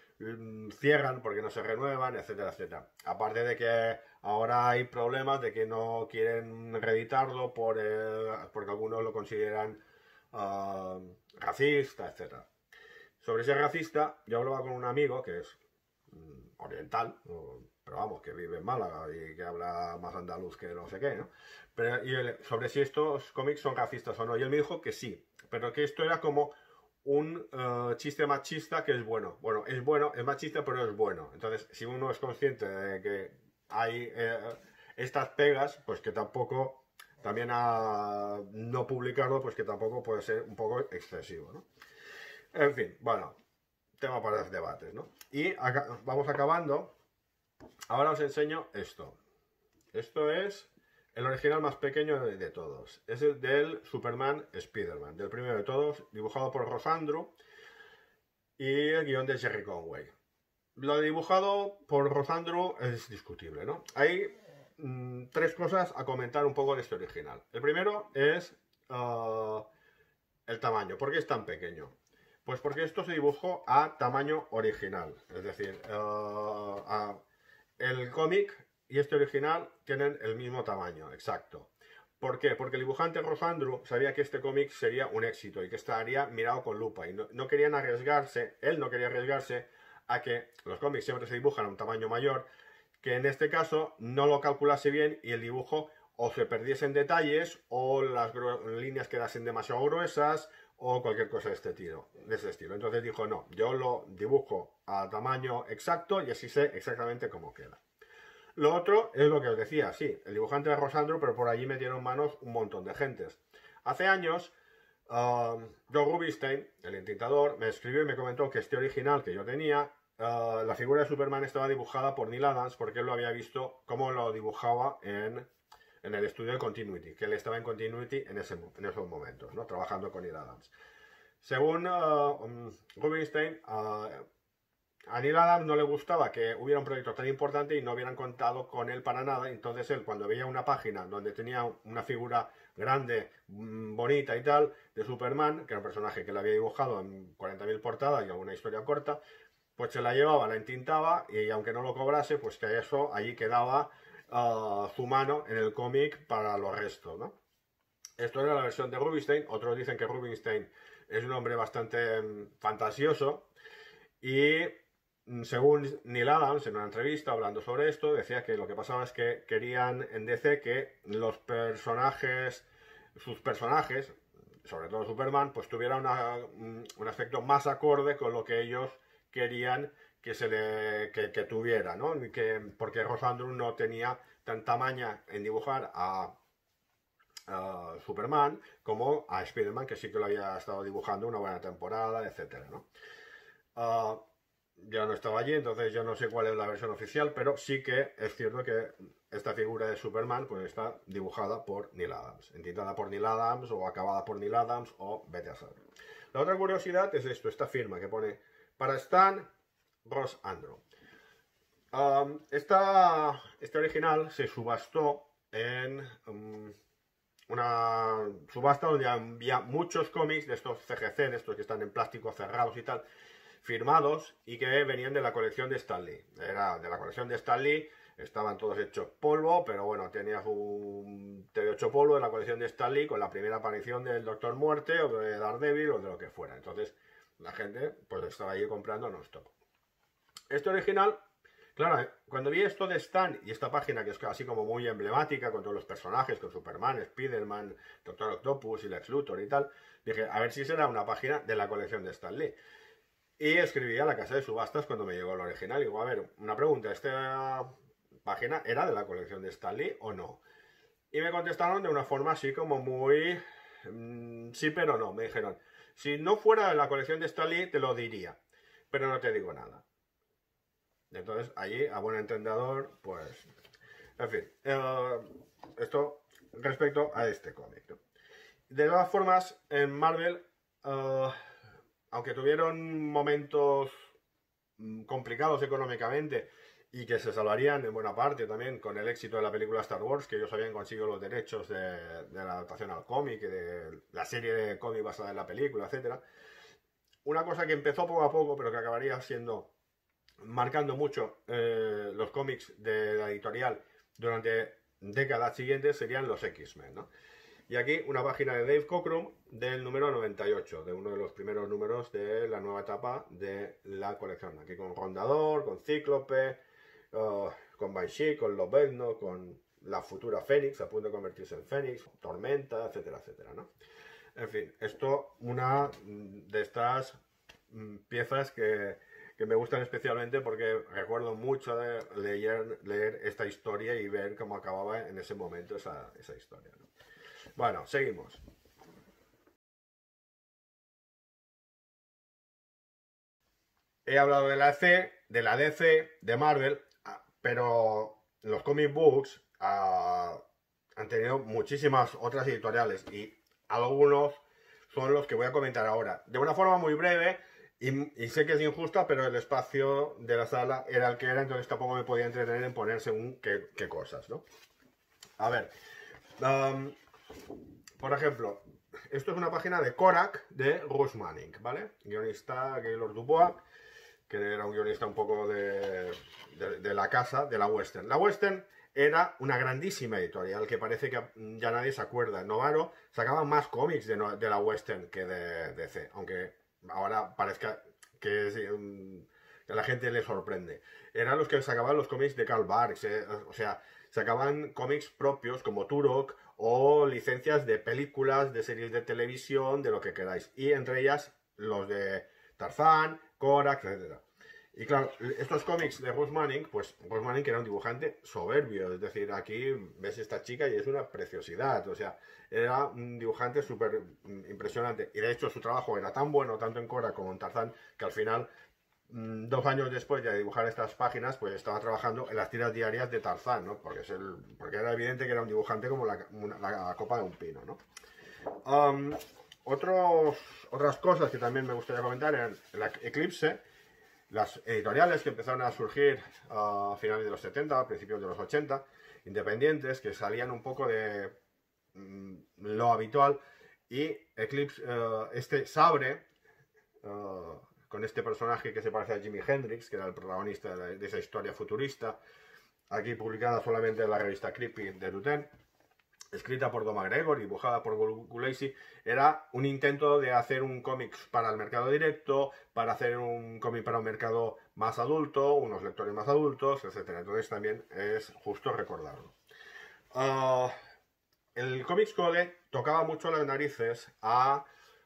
cierran porque no se renuevan, etcétera, etcétera. Aparte de que ahora hay problemas de que no quieren reeditarlo por, eh, porque algunos lo consideran uh, racista, etcétera. Sobre ese racista, yo hablaba con un amigo que es um, oriental, pero vamos, que vive en Málaga y que habla más andaluz que no sé qué, ¿no? Pero, y él, sobre si estos cómics son racistas o no, y él me dijo que sí, pero que esto era como un uh, chiste machista que es bueno. Bueno, es bueno, es machista, pero es bueno. Entonces, si uno es consciente de que hay eh, estas pegas, pues que tampoco, también a no publicarlo, pues que tampoco puede ser un poco excesivo, ¿no? En fin, bueno, tema para los debates, ¿no? Y acá, vamos acabando. Ahora os enseño esto. Esto es el original más pequeño de, de todos. Es el del Superman Spider-Man, del primero de todos, dibujado por Ross Andru y el guión de Jerry Conway. Lo dibujado por Ross Andru es discutible, ¿no? Hay mmm, tres cosas a comentar un poco de este original. El primero es uh, el tamaño. ¿Por qué es tan pequeño? Pues porque esto se dibujó a tamaño original. Es decir, uh, a, el cómic y este original tienen el mismo tamaño, exacto. ¿Por qué? Porque el dibujante Ross Andru sabía que este cómic sería un éxito y que estaría mirado con lupa. Y no, no querían arriesgarse, él no quería arriesgarse a que los cómics siempre se dibujan a un tamaño mayor, que en este caso no lo calculase bien y el dibujo o se perdiesen detalles o las líneas quedasen demasiado gruesas o cualquier cosa de este, tiro, de este estilo. Entonces dijo, no, yo lo dibujo a tamaño exacto y así sé exactamente cómo queda. Lo otro es lo que os decía, sí, el dibujante de Ross Andru, pero por allí metieron manos un montón de gentes. Hace años, uh, Joe Rubinstein, el entintador, me escribió y me comentó que este original que yo tenía, uh, la figura de Superman estaba dibujada por Neil Adams, porque él lo había visto cómo lo dibujaba en, en el estudio de Continuity, que él estaba en Continuity en, ese, en esos momentos, ¿no? Trabajando con Neil Adams. Según uh, um, Rubinstein, uh, a Neil Adams no le gustaba que hubiera un proyecto tan importante y no hubieran contado con él para nada. Entonces él, cuando veía una página donde tenía una figura grande, bonita y tal, de Superman, que era un personaje que le había dibujado en cuarenta mil portadas y alguna historia corta, pues se la llevaba, la entintaba y aunque no lo cobrase, pues que eso allí quedaba uh, su mano en el cómic para los restos, ¿no? Esto era la versión de Rubinstein. Otros dicen que Rubinstein es un hombre bastante um, fantasioso y según Neil Adams, en una entrevista hablando sobre esto, decía que lo que pasaba es que querían en D C que los personajes, sus personajes, sobre todo Superman, pues tuvieran una, un aspecto más acorde con lo que ellos querían que se le que, que tuviera, ¿no? Que, porque Ross Andru no tenía tanta maña en dibujar a, a Superman como a Spider-Man, que sí que lo había estado dibujando una buena temporada, etcétera, ¿no? Uh, Yo no estaba allí, entonces yo no sé cuál es la versión oficial, pero sí que es cierto que esta figura de Superman pues está dibujada por Neil Adams, entintada por Neil Adams o acabada por Neil Adams o vete a saber. La otra curiosidad es esto, esta firma que pone para Stan Ross Andru. Um, esta, este original se subastó en um, una subasta donde había muchos cómics de estos C G C, de estos que están en plástico cerrados y tal, firmados y que venían de la colección de Stan Lee. Era de la colección de Stan Lee, estaban todos hechos polvo, pero bueno, tenías un T ocho polvo de la colección de Stan Lee con la primera aparición del Doctor Muerte o de Daredevil o de lo que fuera. Entonces la gente pues estaba ahí comprando non-stop. Este original, claro, cuando vi esto de Stan y esta página que es así como muy emblemática con todos los personajes, con Superman, Spiderman, Doctor Octopus y Lex Luthor y tal, dije, a ver si será una página de la colección de Stan Lee. Y escribí a la casa de subastas cuando me llegó el original. Y digo, a ver, una pregunta, ¿esta página era de la colección de Stan Lee o no? Y me contestaron de una forma así como muy... Mmm, sí, pero no. Me dijeron, si no fuera de la colección de Stan Lee, te lo diría. Pero no te digo nada. Entonces, allí, a buen entendedor, pues... En fin, eh, esto respecto a este cómic, ¿no? De todas formas, en Marvel... Uh, aunque tuvieron momentos complicados económicamente y que se salvarían en buena parte también con el éxito de la película Star Wars, que ellos habían conseguido los derechos de, de la adaptación al cómic, de la serie de cómic basada en la película, etcétera. Una cosa que empezó poco a poco, pero que acabaría siendo, marcando mucho eh, los cómics de la editorial durante décadas siguientes, serían los X-Men, ¿no? Y aquí una página de Dave Cockrum del número noventa y ocho, de uno de los primeros números de la nueva etapa de la colección. Aquí con Rondador, con Cíclope, uh, con Banshee, con Lobezno, con la futura Fénix, a punto de convertirse en Fénix, Tormenta, etcétera, etcétera, ¿no? En fin, esto una de estas piezas que, que me gustan especialmente porque recuerdo mucho de leer, leer esta historia y ver cómo acababa en ese momento esa, esa historia, ¿no? Bueno, seguimos. He hablado de la C, de la D C, de Marvel, pero los comic books uh, han tenido muchísimas otras editoriales y algunos son los que voy a comentar ahora. De una forma muy breve, y, y sé que es injusta, pero el espacio de la sala era el que era, entonces tampoco me podía entretener en poner según qué, qué cosas, ¿no? A ver... Um, Por ejemplo, esto es una página de Korak de Russ Manning, ¿vale? Guionista Gaylord Dubois, que era un guionista un poco de, de, de la casa, de la Western. La Western era una grandísima editorial que parece que ya nadie se acuerda. Novaro sacaba más cómics de, no, de la Western que de D C, aunque ahora parezca que, es, um, que a la gente le sorprende. Eran los que sacaban los cómics de Karl Barks, eh, o sea, sacaban cómics propios como Turok o licencias de películas, de series de televisión, de lo que queráis. Y entre ellas los de Tarzán, Korak, etcétera. Y claro, estos cómics de Russ Manning, pues Russ Manning era un dibujante soberbio. Es decir, aquí ves esta chica y es una preciosidad. O sea, era un dibujante súper impresionante. Y de hecho su trabajo era tan bueno, tanto en Korak como en Tarzán, que al final... Dos años después de dibujar estas páginas, pues estaba trabajando en las tiras diarias de Tarzán, ¿no? Porque, es el, porque era evidente que era un dibujante como la, una, la copa de un pino, ¿no? Um, otros, otras cosas que también me gustaría comentar eran la Eclipse, las editoriales que empezaron a surgir a finales de los setenta, a principios de los ochenta, independientes, que salían un poco de mm, lo habitual, y Eclipse, uh, este Sabre, uh, con este personaje que se parece a Jimi Hendrix, que era el protagonista de, de esa historia futurista, aquí publicada solamente en la revista Creepy de Duten, escrita por Don McGregor y dibujada por Gulacy, era un intento de hacer un cómic para el mercado directo, para hacer un cómic para un mercado más adulto, unos lectores más adultos, etcétera. Entonces también es justo recordarlo. Uh, el Comics Code tocaba mucho las narices a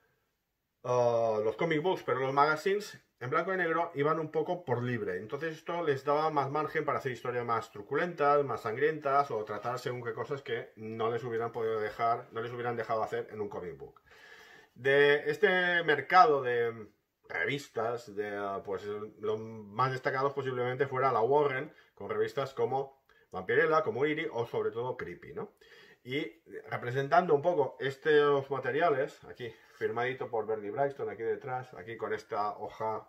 Uh, los comic books, pero los magazines en blanco y negro iban un poco por libre. Entonces esto les daba más margen para hacer historias más truculentas, más sangrientas o tratar según qué cosas que no les hubieran podido dejar, no les hubieran dejado hacer en un comic book. De este mercado de revistas, de, uh, pues los más destacados posiblemente fuera la Warren, con revistas como Vampirella, como Eerie o sobre todo Creepy, ¿no? Y representando un poco estos materiales, aquí firmadito por Bernie Bryston, aquí detrás, aquí con esta hoja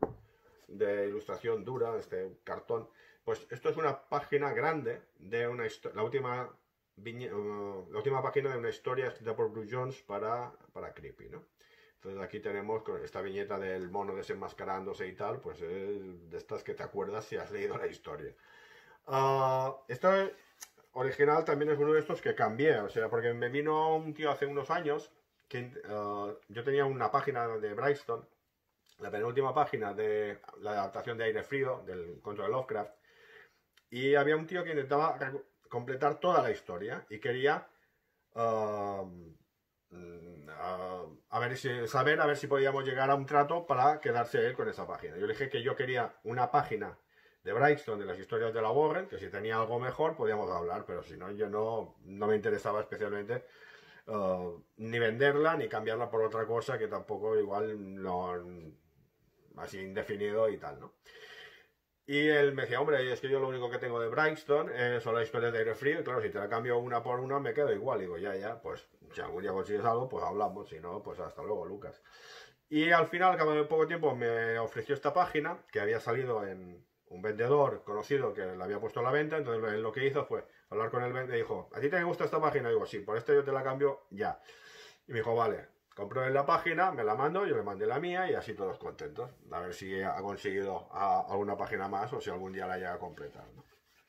de ilustración dura, este cartón, pues esto es una página grande de una historia, la última uh, la última página de una historia escrita por Bruce Jones para, para Creepy, ¿no? Entonces aquí tenemos con esta viñeta del mono desenmascarándose y tal, pues es de estas que te acuerdas si has leído la historia. Uh, esto original también es uno de estos que cambié, o sea, porque me vino un tío hace unos años que uh, yo tenía una página de Brightstone, la penúltima página de la adaptación de Aire Frío, del Contra de Lovecraft, y había un tío que intentaba completar toda la historia y quería uh, uh, a ver si, saber a ver si podíamos llegar a un trato para quedarse él con esa página. Yo le dije que yo quería una página de Brightstone de las historias de la Warren, que si tenía algo mejor podíamos hablar, pero si no, yo no, no me interesaba especialmente uh, ni venderla ni cambiarla por otra cosa que tampoco igual no, así indefinido y tal, ¿no? Y él me decía, hombre, es que yo lo único que tengo de Brightstone eh, son las historias de Aire Frío, y claro, si te la cambio una por una me quedo igual. Y digo, ya, ya, pues si algún día consigues algo, pues hablamos, si no, pues hasta luego, Lucas. Y al final, al cabo de poco tiempo, me ofreció esta página, que había salido en un vendedor conocido que la había puesto a la venta, entonces él lo que hizo fue hablar con el vendedor y dijo, ¿a ti te gusta esta página? Y digo, sí, por esto yo te la cambio ya. Y me dijo, vale. Compró en la página, me la mando, yo le mandé la mía y así todos contentos. A ver si ha conseguido a, alguna página más o si algún día la llega a completar, ¿no?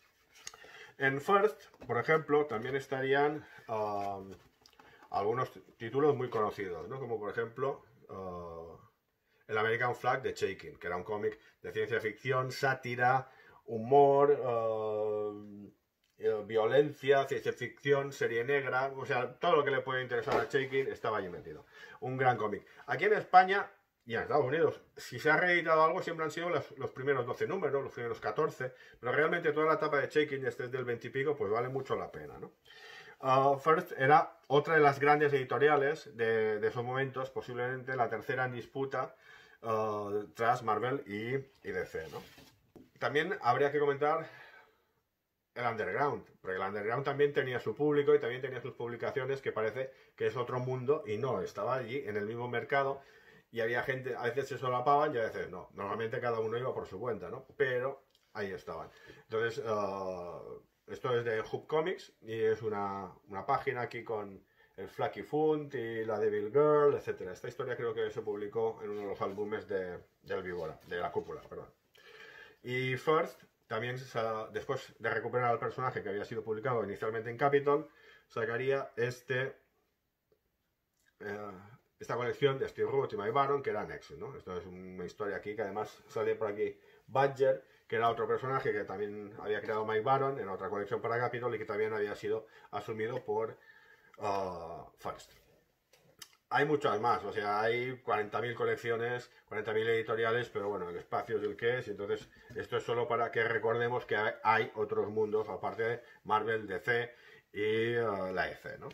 En First, por ejemplo, también estarían um, algunos títulos muy conocidos, ¿no? Como por ejemplo uh, el American Flag de Chaikin, que era un cómic de ciencia ficción, sátira, humor, uh, violencia, ciencia ficción, serie negra, o sea, todo lo que le puede interesar a Chaikin estaba allí metido. Un gran cómic. Aquí en España y en Estados Unidos, si se ha reeditado algo, siempre han sido los, los primeros doce números, los primeros catorce, pero realmente toda la etapa de Chaikin, desde el veinte y pico, pues vale mucho la pena, ¿no? Uh, First era otra de las grandes editoriales de, de esos momentos, posiblemente la tercera en disputa uh, tras Marvel y, y D C, ¿no? También habría que comentar el Underground, porque el Underground también tenía su público y también tenía sus publicaciones, que parece que es otro mundo, y no, estaba allí en el mismo mercado y había gente, a veces se solapaban y a veces no, normalmente cada uno iba por su cuenta, ¿no? Pero ahí estaban. Entonces, uh, esto es de Hub Comics y es una, una página aquí con el Flaky Funt y la Devil Girl, etcétera. Esta historia creo que se publicó en uno de los álbumes de, del Víbora, de la Cúpula, perdón. Y First también, después de recuperar al personaje que había sido publicado inicialmente en Capitol, sacaría este eh, esta colección de Steve Ruth y Mike Baron, que era Nexus, ¿no? Esto es una historia aquí que además sale por aquí Badger, que era otro personaje que también había creado Mike Baron en otra colección para Capitol y que también había sido asumido por uh, First. Hay muchas más, o sea, hay cuarenta mil colecciones, cuarenta mil editoriales, pero bueno, el espacio es el que es, y entonces esto es solo para que recordemos que hay, hay otros mundos, aparte de Marvel, D C y uh, la E C, ¿no?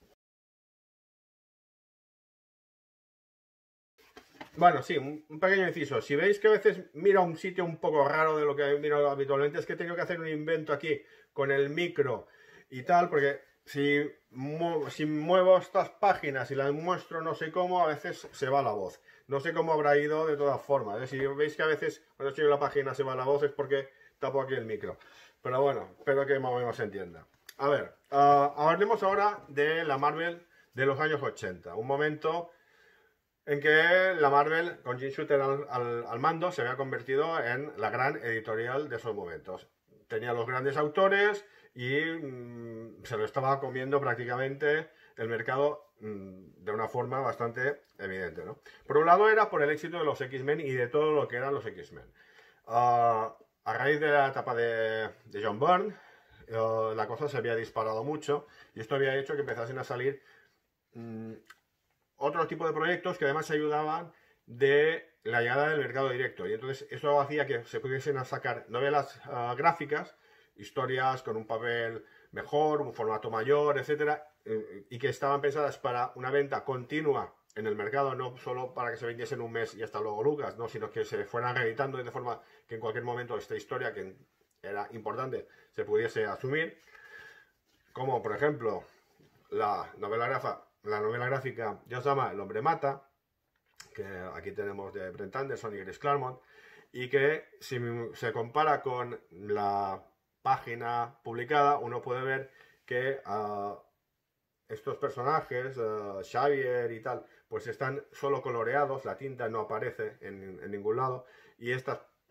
Bueno, sí, un, un pequeño inciso. Si veis que a veces miro un sitio un poco raro de lo que miro habitualmente, es que tengo que hacer un invento aquí con el micro y tal, porque si, mu si muevo estas páginas y las muestro no sé cómo, a veces se va la voz. No sé cómo habrá ido de todas formas, ¿eh? Si veis que a veces cuando estoy en la página se va la voz es porque tapo aquí el micro. Pero bueno, espero que más o menos se entienda. A ver, uh, hablemos ahora de la Marvel de los años ochenta. Un momento en que la Marvel, con Jim Shooter al, al, al mando, se había convertido en la gran editorial de esos momentos. Tenía los grandes autores y mmm, se lo estaba comiendo prácticamente el mercado mmm, de una forma bastante evidente, ¿no? Por un lado era por el éxito de los X-Men y de todo lo que eran los X-Men. Uh, a raíz de la etapa de, de John Byrne, uh, la cosa se había disparado mucho y esto había hecho que empezasen a salir mmm, otro tipo de proyectos que además ayudaban de la llegada del mercado directo, y entonces eso hacía que se pudiesen sacar novelas uh, gráficas, historias con un papel mejor, un formato mayor, etcétera, eh, y que estaban pensadas para una venta continua en el mercado, no solo para que se vendiesen un mes y hasta luego Lucas, no, sino que se fueran reeditando de forma que en cualquier momento esta historia, que era importante, se pudiese asumir, como por ejemplo la novela gráfica La novela gráfica ya se llama El hombre mata, que aquí tenemos de Brent Anderson y Chris Claremont, y que si se compara con la página publicada, uno puede ver que uh, estos personajes, uh, Xavier y tal, pues están solo coloreados, la tinta no aparece en, en ningún lado, y estas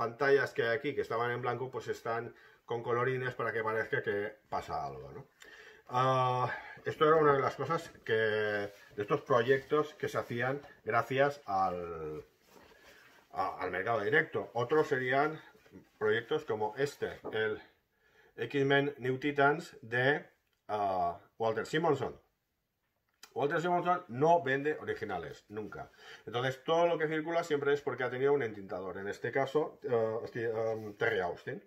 pantallas que hay aquí, que estaban en blanco, pues están con colorines para que parezca que pasa algo, ¿no? Uh, esto era una de las cosas que, de estos proyectos que se hacían gracias al, a, al mercado directo. Otros serían proyectos como este, el X-Men New Titans de uh, Walter Simonson. Walter Simonson no vende originales, nunca. Entonces todo lo que circula siempre es porque ha tenido un entintador. En este caso, uh, um, Terry Austin.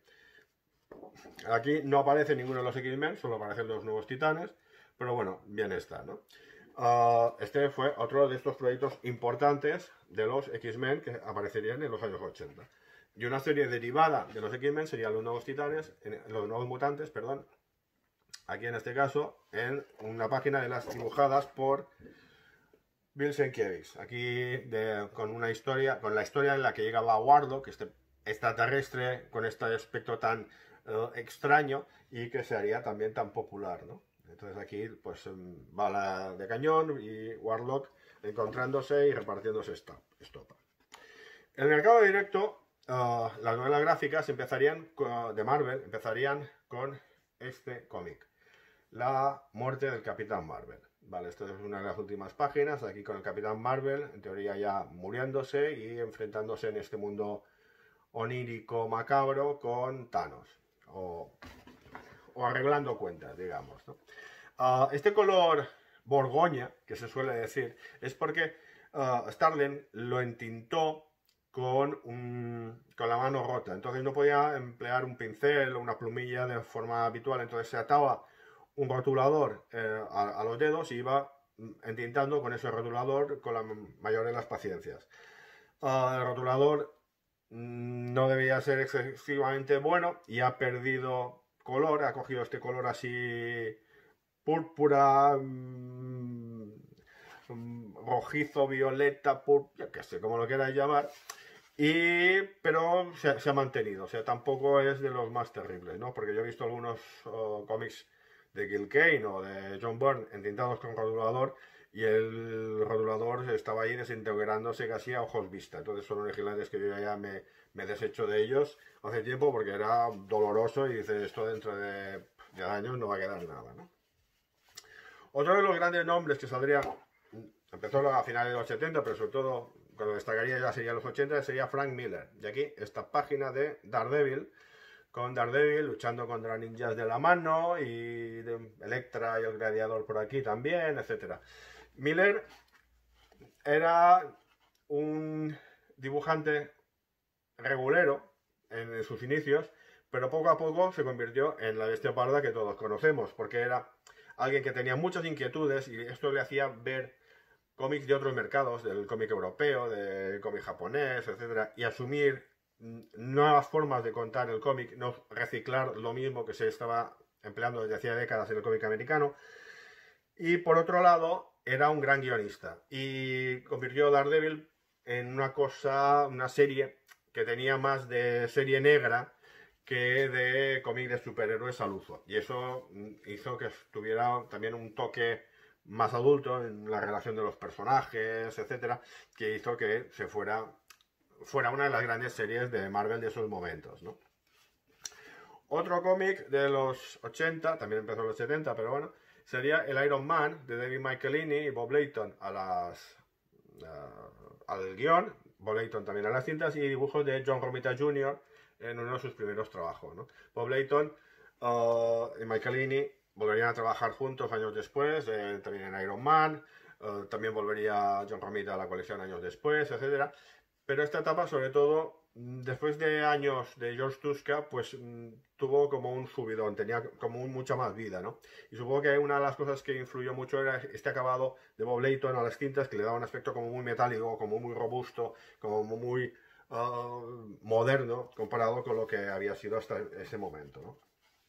Aquí no aparece ninguno de los X-Men, solo aparecen los nuevos titanes, pero bueno, bien está, ¿no? Uh, este fue otro de estos proyectos importantes de los X-Men que aparecerían en los años ochenta. Y una serie derivada de los X-Men serían los nuevos titanes, los nuevos mutantes, perdón. Aquí en este caso, en una página de las dibujadas por Bill Sienkiewicz. Aquí de, con una historia, con la historia en la que llegaba Warlock, este extraterrestre con este aspecto tan uh, extraño y que se haría también tan popular, ¿no? Entonces aquí pues bala de cañón y Warlock encontrándose y repartiéndose esta estopa. En el mercado directo, uh, las novelas gráficas empezarían uh, de Marvel, empezarían con este cómic, La muerte del Capitán Marvel. Vale, esta es una de las últimas páginas, aquí con el Capitán Marvel, en teoría ya muriéndose y enfrentándose en este mundo onírico macabro con Thanos, o, o arreglando cuentas, digamos, ¿no? Uh, este color borgoña, que se suele decir, es porque uh, Starlin lo entintó con, un, con la mano rota, entonces no podía emplear un pincel o una plumilla de forma habitual, entonces se ataba un rotulador eh, a, a los dedos y iba entintando con ese rotulador con la mayor de las paciencias. Uh, el rotulador no debía ser excesivamente bueno y ha perdido color, ha cogido este color así púrpura, mmm, rojizo, violeta, púrpura, que sé, como lo queráis llamar, y, pero se, se ha mantenido, o sea, tampoco es de los más terribles, ¿no? Porque yo he visto algunos uh, cómics de Gil Kane o de John Byrne entintados con rotulador y el rotulador estaba ahí desintegrándose casi a ojos vista. Entonces son originales que yo ya me, me desecho de ellos hace tiempo porque era doloroso y dices, esto dentro de, de años no va a quedar nada, ¿no? Otro de los grandes nombres que saldría, empezó a finales de los setenta, pero sobre todo cuando destacaría ya sería los ochenta, sería Frank Miller. Y aquí esta página de Daredevil, con Daredevil luchando contra ninjas de la mano y de Elektra y el Gladiador por aquí también, etcétera. Miller era un dibujante regulero en sus inicios, pero poco a poco se convirtió en la bestia parda que todos conocemos, porque era alguien que tenía muchas inquietudes y esto le hacía ver cómics de otros mercados, del cómic europeo, del cómic japonés, etcétera, y asumir nuevas formas de contar el cómic, no reciclar lo mismo que se estaba empleando desde hacía décadas en el cómic americano. Y por otro lado, era un gran guionista y convirtió Daredevil en una cosa, una serie que tenía más de serie negra que de cómic de superhéroes al uso. Y eso hizo que tuviera también un toque más adulto en la relación de los personajes, etcétera, que hizo que se fuera, fuera una de las grandes series de Marvel de esos momentos, ¿no? Otro cómic de los ochenta, también empezó en los setenta, pero bueno, sería el Iron Man de David Michelinie y Bob Layton a las, uh, al guión, Bob Layton también a las cintas y dibujos de John Romita junior en uno de sus primeros trabajos, ¿no? Bob Layton uh, y Michelinie volverían a trabajar juntos años después, eh, también en Iron Man, uh, también volvería John Romita a la colección años después, etcétera. Pero esta etapa, sobre todo, después de años de George Tuska, pues tuvo como un subidón, tenía como un, mucha más vida, ¿no? Y supongo que una de las cosas que influyó mucho era este acabado de Bob Layton a las cintas, que le daba un aspecto como muy metálico, como muy robusto, como muy uh, moderno, comparado con lo que había sido hasta ese momento, ¿no?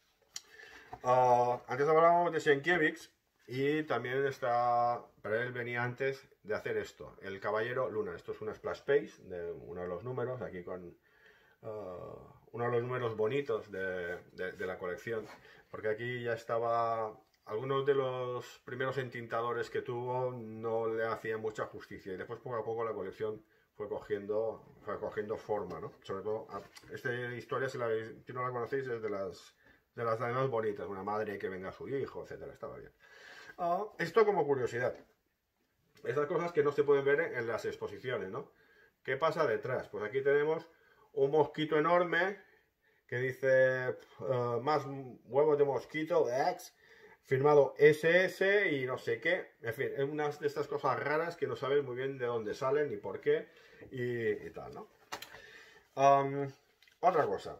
Uh, antes hablábamos de Sienkiewicz y también está, para él venía antes de hacer esto, el Caballero Luna. Esto es una splash page de uno de los números, aquí con uh, uno de los números bonitos de, de, de la colección, porque aquí ya estaba, algunos de los primeros entintadores que tuvo no le hacían mucha justicia y después poco a poco la colección fue cogiendo, fue cogiendo forma, ¿no? Sobre todo, esta historia, si, la, si no la conocéis, es de las, de las más bonitas, una madre que venga a su hijo, etcétera, estaba bien. Uh, esto como curiosidad. Estas cosas que no se pueden ver en las exposiciones, ¿no? ¿Qué pasa detrás? Pues aquí tenemos un mosquito enorme que dice uh, más huevos de mosquito, X, firmado ese ese y no sé qué. En fin, es una de estas cosas raras que no sabes muy bien de dónde salen ni por qué y, y tal, ¿no? Um, otra cosa.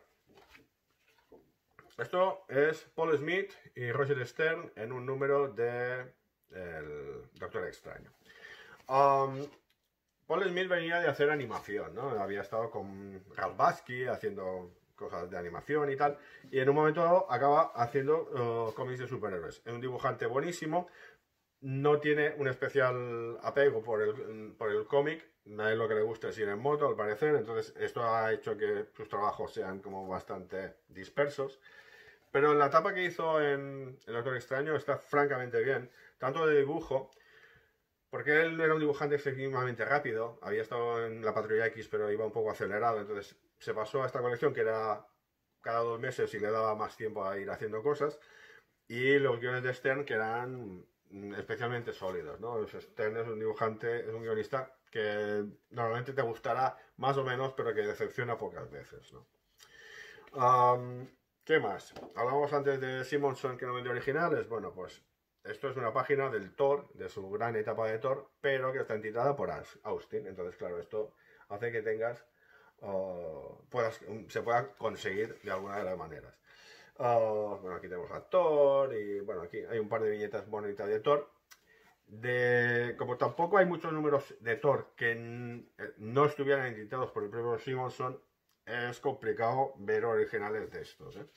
Esto es Paul Smith y Roger Stern en un número de el Doctor Extraño. Um, Paul Smith venía de hacer animación, ¿no? Había estado con Ralph Bakshi haciendo cosas de animación y tal, y en un momento dado acaba haciendo uh, cómics de superhéroes. Es un dibujante buenísimo, no tiene un especial apego por el, por el cómic, a él lo que le gusta es ir en moto, al parecer, entonces esto ha hecho que sus trabajos sean como bastante dispersos. Pero en la etapa que hizo en El Doctor Extraño está francamente bien, tanto de dibujo, porque él era un dibujante extremadamente rápido, había estado en la Patrulla X pero iba un poco acelerado, entonces se pasó a esta colección que era cada dos meses y le daba más tiempo a ir haciendo cosas, y los guiones de Stern que eran especialmente sólidos, ¿no? Stern es un dibujante, es un guionista que normalmente te gustará más o menos, pero que decepciona pocas veces, ¿no? Um, ¿Qué más? Hablamos antes de Simonson, que no vendió originales. Bueno, pues esto es una página del Thor, de su gran etapa de Thor, pero que está entitulada por Austin. Entonces, claro, esto hace que tengas, uh, puedas, se pueda conseguir de alguna de las maneras. Uh, bueno, aquí tenemos a Thor y bueno, aquí hay un par de viñetas bonitas de Thor. De, como tampoco hay muchos números de Thor que no estuvieran editados por el propio Simonson, es complicado ver originales de estos, ¿eh?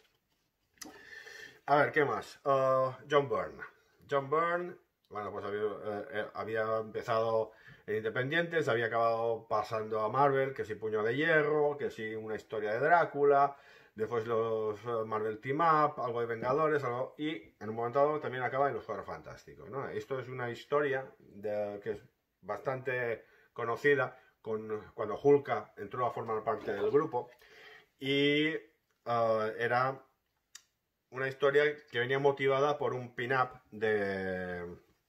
A ver, ¿qué más? Uh, John Byrne. John Byrne, bueno, pues había, eh, había empezado en Independientes, había acabado pasando a Marvel, que si Puño de Hierro, que si una historia de Drácula, después los uh, Marvel Team Up, algo de Vengadores, algo, y en un momento dado también acaba en los Cuatro Fantásticos, ¿no? Esto es una historia de, que es bastante conocida, con, cuando Hulka entró a formar parte del grupo, y uh, era una historia que venía motivada por un pin-up de,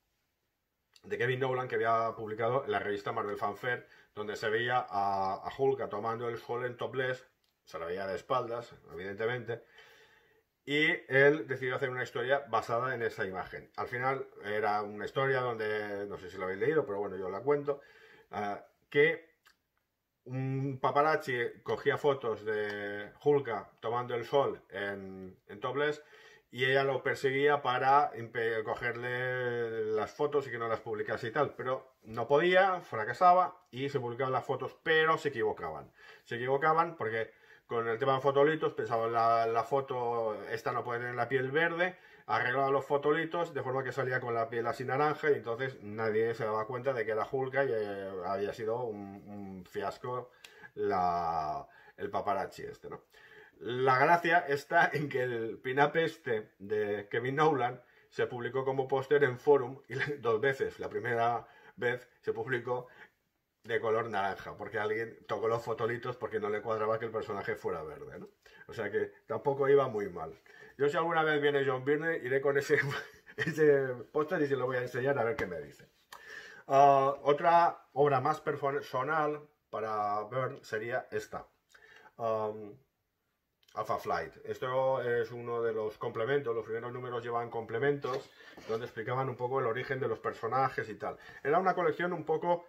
de Kevin Nolan que había publicado en la revista Marvel Fanfare, donde se veía a, a Hulka tomando el sol en topless, se la veía de espaldas, evidentemente, y él decidió hacer una historia basada en esa imagen. Al final era una historia donde, no sé si lo habéis leído, pero bueno, yo la cuento, uh, que un paparazzi cogía fotos de Hulka tomando el sol en, en topless y ella lo perseguía para cogerle las fotos y que no las publicase y tal, pero no podía, fracasaba y se publicaban las fotos, pero se equivocaban. Se equivocaban porque con el tema de fotolitos pensaban la, la foto, esta no puede tener la piel verde, arreglaban los fotolitos de forma que salía con la piel así naranja y entonces nadie se daba cuenta de que era Hulka y eh, había sido un, un fiasco la, el paparazzi este, ¿no? La gracia está en que el pin-up este de Kevin Nolan se publicó como póster en Forum y dos veces. La primera vez se publicó de color naranja, porque alguien tocó los fotolitos porque no le cuadraba que el personaje fuera verde, ¿no? O sea que tampoco iba muy mal. Yo si alguna vez viene John Byrne, iré con ese, ese póster y se lo voy a enseñar a ver qué me dice. Uh, otra obra más personal para Byrne sería esta. Um, Alpha Flight. Esto es uno de los complementos, los primeros números llevaban complementos donde explicaban un poco el origen de los personajes y tal. Era una colección un poco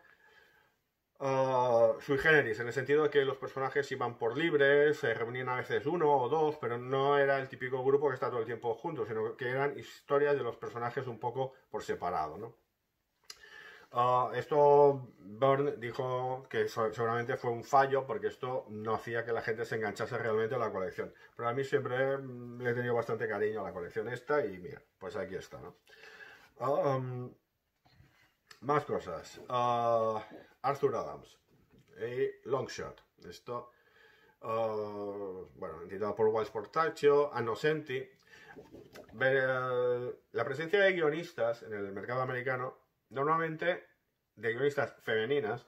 uh, sui generis, en el sentido de que los personajes iban por libre, se reunían a veces uno o dos, pero no era el típico grupo que está todo el tiempo juntos, sino que eran historias de los personajes un poco por separado, ¿no? Uh, esto Byrne dijo que seguramente fue un fallo porque esto no hacía que la gente se enganchase realmente a la colección, pero a mí siempre le he tenido bastante cariño a la colección esta y mira, pues aquí está, ¿no? Um, más cosas. uh, Arthur Adams y Longshot. Esto uh, bueno, editado por Wild Portaccio, Anno Senti. La presencia de guionistas en el mercado americano, normalmente de guionistas femeninas,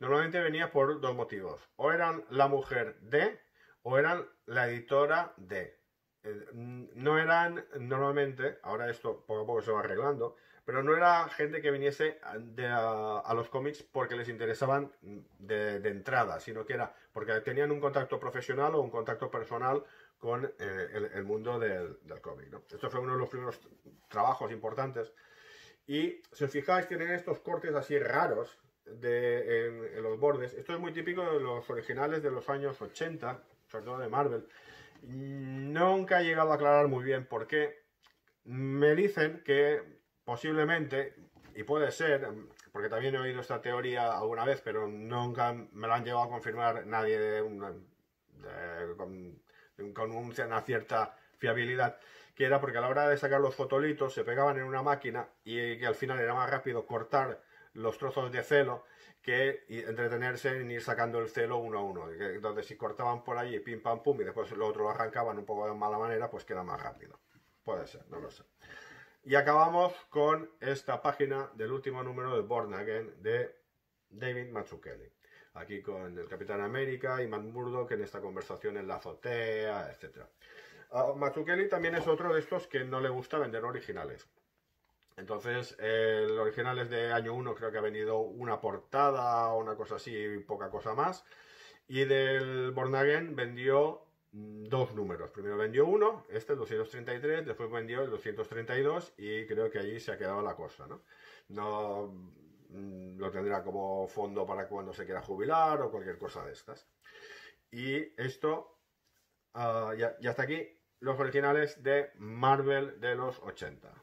normalmente venía por dos motivos. O eran la mujer de, o eran la editora de. No eran normalmente, ahora esto poco a poco se va arreglando, pero no era gente que viniese de a, a los cómics porque les interesaban de, de entrada, sino que era porque tenían un contacto profesional o un contacto personal con eh, el, el mundo del, del cómic, ¿no? Esto fue uno de los primeros trabajos importantes. Y si os fijáis, tienen estos cortes así raros de, en, en los bordes. Esto es muy típico de los originales de los años ochenta, sobre todo de Marvel. Nunca he llegado a aclarar muy bien por qué. Me dicen que posiblemente, y puede ser, porque también he oído esta teoría alguna vez, pero nunca me la han llegado a confirmar nadie de una, de, con, con una cierta fiabilidad, que era porque a la hora de sacar los fotolitos se pegaban en una máquina y que al final era más rápido cortar los trozos de celo que entretenerse en ir sacando el celo uno a uno. Entonces si cortaban por allí, pim pam pum, y después lo otro lo arrancaban un poco de mala manera, pues queda más rápido. Puede ser, no lo sé. Y acabamos con esta página del último número de Born Again de David Mazzucchelli. Aquí con el Capitán América y Matt Murdock en esta conversación en la azotea, etcétera. Uh, Mazzucchelli también es otro de estos que no le gusta vender originales. Entonces, eh, el original es de año uno, creo que ha venido una portada o una cosa así, poca cosa más. Y del Born Again vendió dos números. Primero vendió uno, este, el doscientos treinta y tres, después vendió el doscientos treinta y dos y creo que allí se ha quedado la cosa, ¿no? No mm, lo tendrá como fondo para cuando se quiera jubilar o cualquier cosa de estas. Y esto, uh, ya, ya está aquí, los originales de Marvel de los ochenta.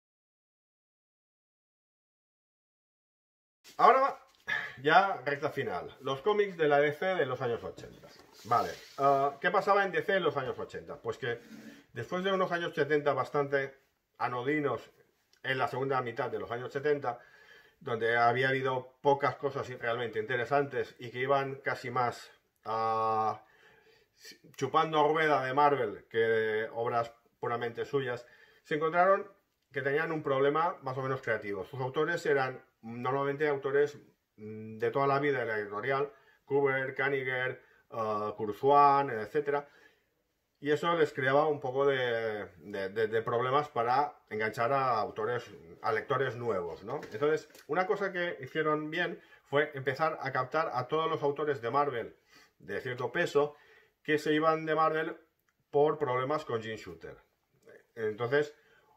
Ahora va, ya recta final, los cómics de la D C de los años ochenta. Vale, uh, ¿qué pasaba en D C en los años ochenta? Pues que después de unos años setenta bastante anodinos en la segunda mitad de los años setenta, donde había habido pocas cosas realmente interesantes y que iban casi más uh, chupando a rueda de Marvel que de obras puramente suyas, se encontraron que tenían un problema más o menos creativo. Sus autores eran normalmente autores de toda la vida de la editorial, Kuber, Kanigher, uh, Kurzwan, etcétera. Y eso les creaba un poco de, de, de, de problemas para enganchar a autores, a lectores nuevos, ¿no? Entonces, una cosa que hicieron bien fue empezar a captar a todos los autores de Marvel de cierto peso que se iban de Marvel por problemas con Jim Shooter. Entonces,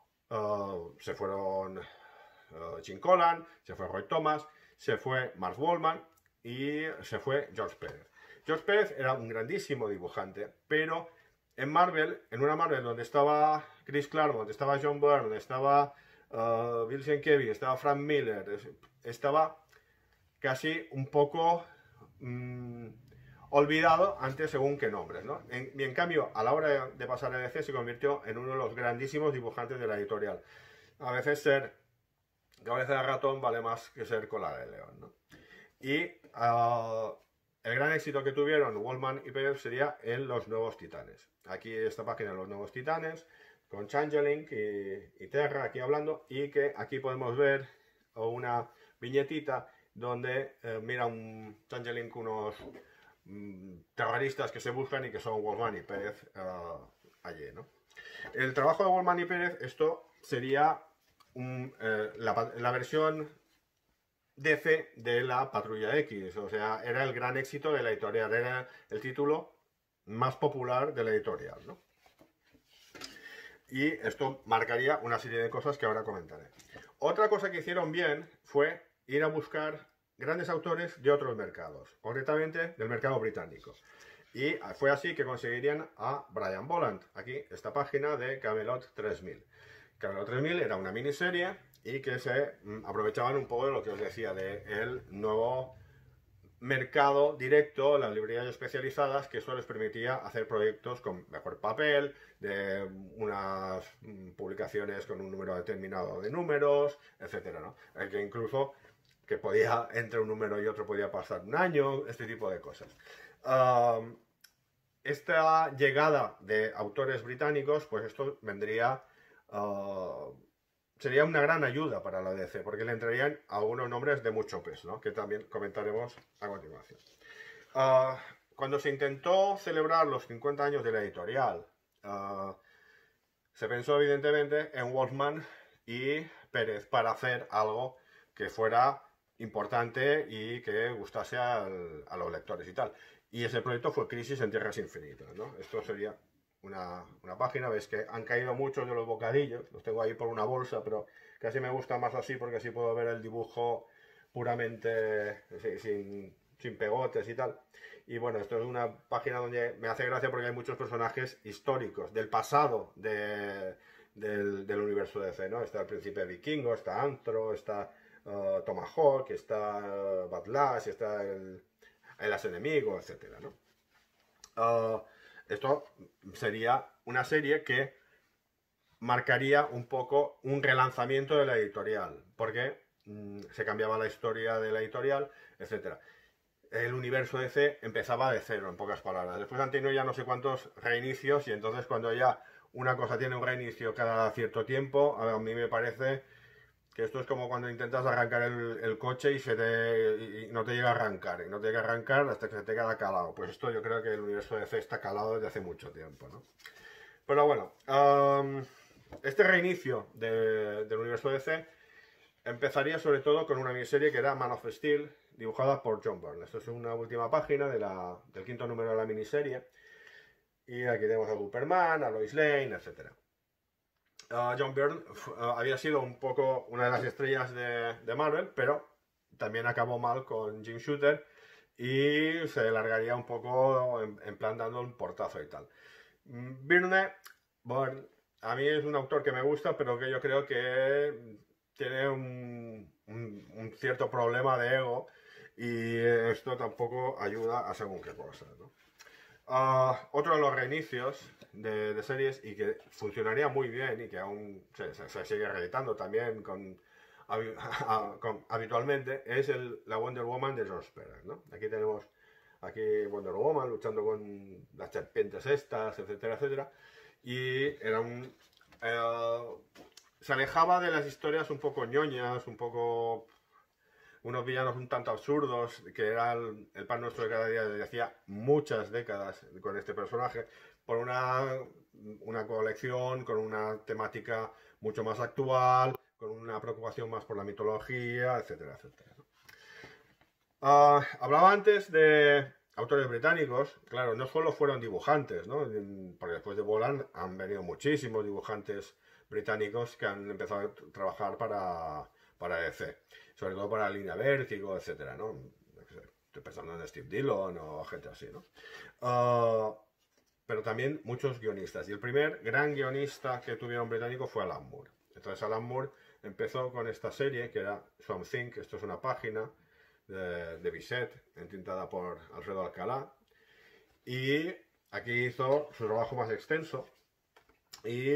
uh, se fueron uh, Jim Collan, se fue Roy Thomas, se fue Marv Wolfman y se fue George Pérez. George Pérez era un grandísimo dibujante, pero en Marvel, en una Marvel donde estaba Chris Claremont, donde estaba John Byrne, donde estaba uh, Bill Sienkiewicz, estaba Frank Miller, estaba casi un poco mmm, olvidado ante según qué nombres, ¿no? En, y en cambio, a la hora de pasar a D C se convirtió en uno de los grandísimos dibujantes de la editorial. A veces ser cabeza de ratón vale más que ser cola de león, ¿no? Y uh, el gran éxito que tuvieron Wolfman y Pérez sería en Los Nuevos Titanes. Aquí esta página de Los Nuevos Titanes, con Changeling y, y Terra aquí hablando, y que aquí podemos ver una viñetita donde eh, mira un Changeling unos mm, terroristas que se buscan y que son Wolfman y Pérez uh, allí, ¿no? El trabajo de Wolfman y Pérez, esto sería un, eh, la, la versión D C de la Patrulla X, o sea, era el gran éxito de la editorial, era el título más popular de la editorial, ¿no? Y esto marcaría una serie de cosas que ahora comentaré. Otra cosa que hicieron bien fue ir a buscar grandes autores de otros mercados, concretamente del mercado británico. Y fue así que conseguirían a Brian Bolland. Aquí, esta página de Camelot tres mil. Camelot tres mil era una miniserie y que se mm, aprovechaban un poco de lo que os decía, del nuevo mercado directo, las librerías especializadas, que eso les permitía hacer proyectos con mejor papel, de unas mm, publicaciones con un número determinado de números, etcétera, ¿no? El que incluso que podía, entre un número y otro podía pasar un año, este tipo de cosas. Um, esta llegada de autores británicos, pues esto vendría uh, sería una gran ayuda para la D C, porque le entrarían algunos nombres de mucho peso, ¿no? Que también comentaremos a continuación. Uh, cuando se intentó celebrar los cincuenta años de la editorial, uh, se pensó evidentemente en Wolfman y Pérez para hacer algo que fuera importante y que gustase al, a los lectores y tal. Y ese proyecto fue Crisis en Tierras Infinitas, ¿no? Esto sería una, una página, veis que han caído muchos de los bocadillos, los tengo ahí por una bolsa, pero casi me gusta más así porque así puedo ver el dibujo puramente sin, sin pegotes y tal. Y bueno, esto es una página donde me hace gracia porque hay muchos personajes históricos del pasado de, del, del universo D C, ¿no? Está el príncipe vikingo, está Antro, está uh, Tomahawk, está uh, Batlash, está el, el as enemigo, etcétera, ¿no? Uh, esto sería una serie que marcaría un poco un relanzamiento de la editorial, porque mmm, se cambiaba la historia de la editorial, etcétera. El universo D C empezaba de cero, en pocas palabras. Después han tenido ya no sé cuántos reinicios y entonces cuando ya una cosa tiene un reinicio cada cierto tiempo, a mí me parece que esto es como cuando intentas arrancar el, el coche y, se te, y no te llega a arrancar, y no te llega a arrancar hasta que se te queda calado. Pues esto yo creo que el universo D C está calado desde hace mucho tiempo, ¿no? Pero bueno, um, este reinicio de, del universo D C empezaría sobre todo con una miniserie que era Man of Steel, dibujada por John Byrne. Esto es una última página de la, del quinto número de la miniserie. Y aquí tenemos a Superman, a Lois Lane, etcétera. Uh, John Byrne uh, había sido un poco una de las estrellas de, de Marvel, pero también acabó mal con Jim Shooter y se largaría un poco en, en plan dando un portazo y tal. Byrne, bueno, a mí es un autor que me gusta, pero que yo creo que tiene un, un, un cierto problema de ego y esto tampoco ayuda a según qué cosas, ¿no? Uh, otro de los reinicios de, de series y que funcionaría muy bien y que aún se, se, se sigue reeditando también con, con, habitualmente es el, la Wonder Woman de George Pérez, ¿no? Aquí tenemos aquí Wonder Woman luchando con las serpientes estas, etcétera, etcétera, y era un eh, se alejaba de las historias un poco ñoñas, un poco unos villanos un tanto absurdos, que era el, el pan nuestro de cada día desde hacía muchas décadas con este personaje, por una, una colección con una temática mucho más actual, con una preocupación más por la mitología, etcétera, etcétera. Uh, hablaba antes de autores británicos, claro, no solo fueron dibujantes, ¿no? Porque después de Boland han venido muchísimos dibujantes británicos que han empezado a trabajar para, para D C. Sobre todo para la línea Vértigo, etcétera, ¿no? Estoy pensando en Steve Dillon o gente así, ¿no? Uh, pero también muchos guionistas. Y el primer gran guionista que tuvieron británico fue Alan Moore. Entonces Alan Moore empezó con esta serie que era Swamp Thing, que esto es una página de, de Bisset, entintada por Alfredo Alcalá. Y aquí hizo su trabajo más extenso y,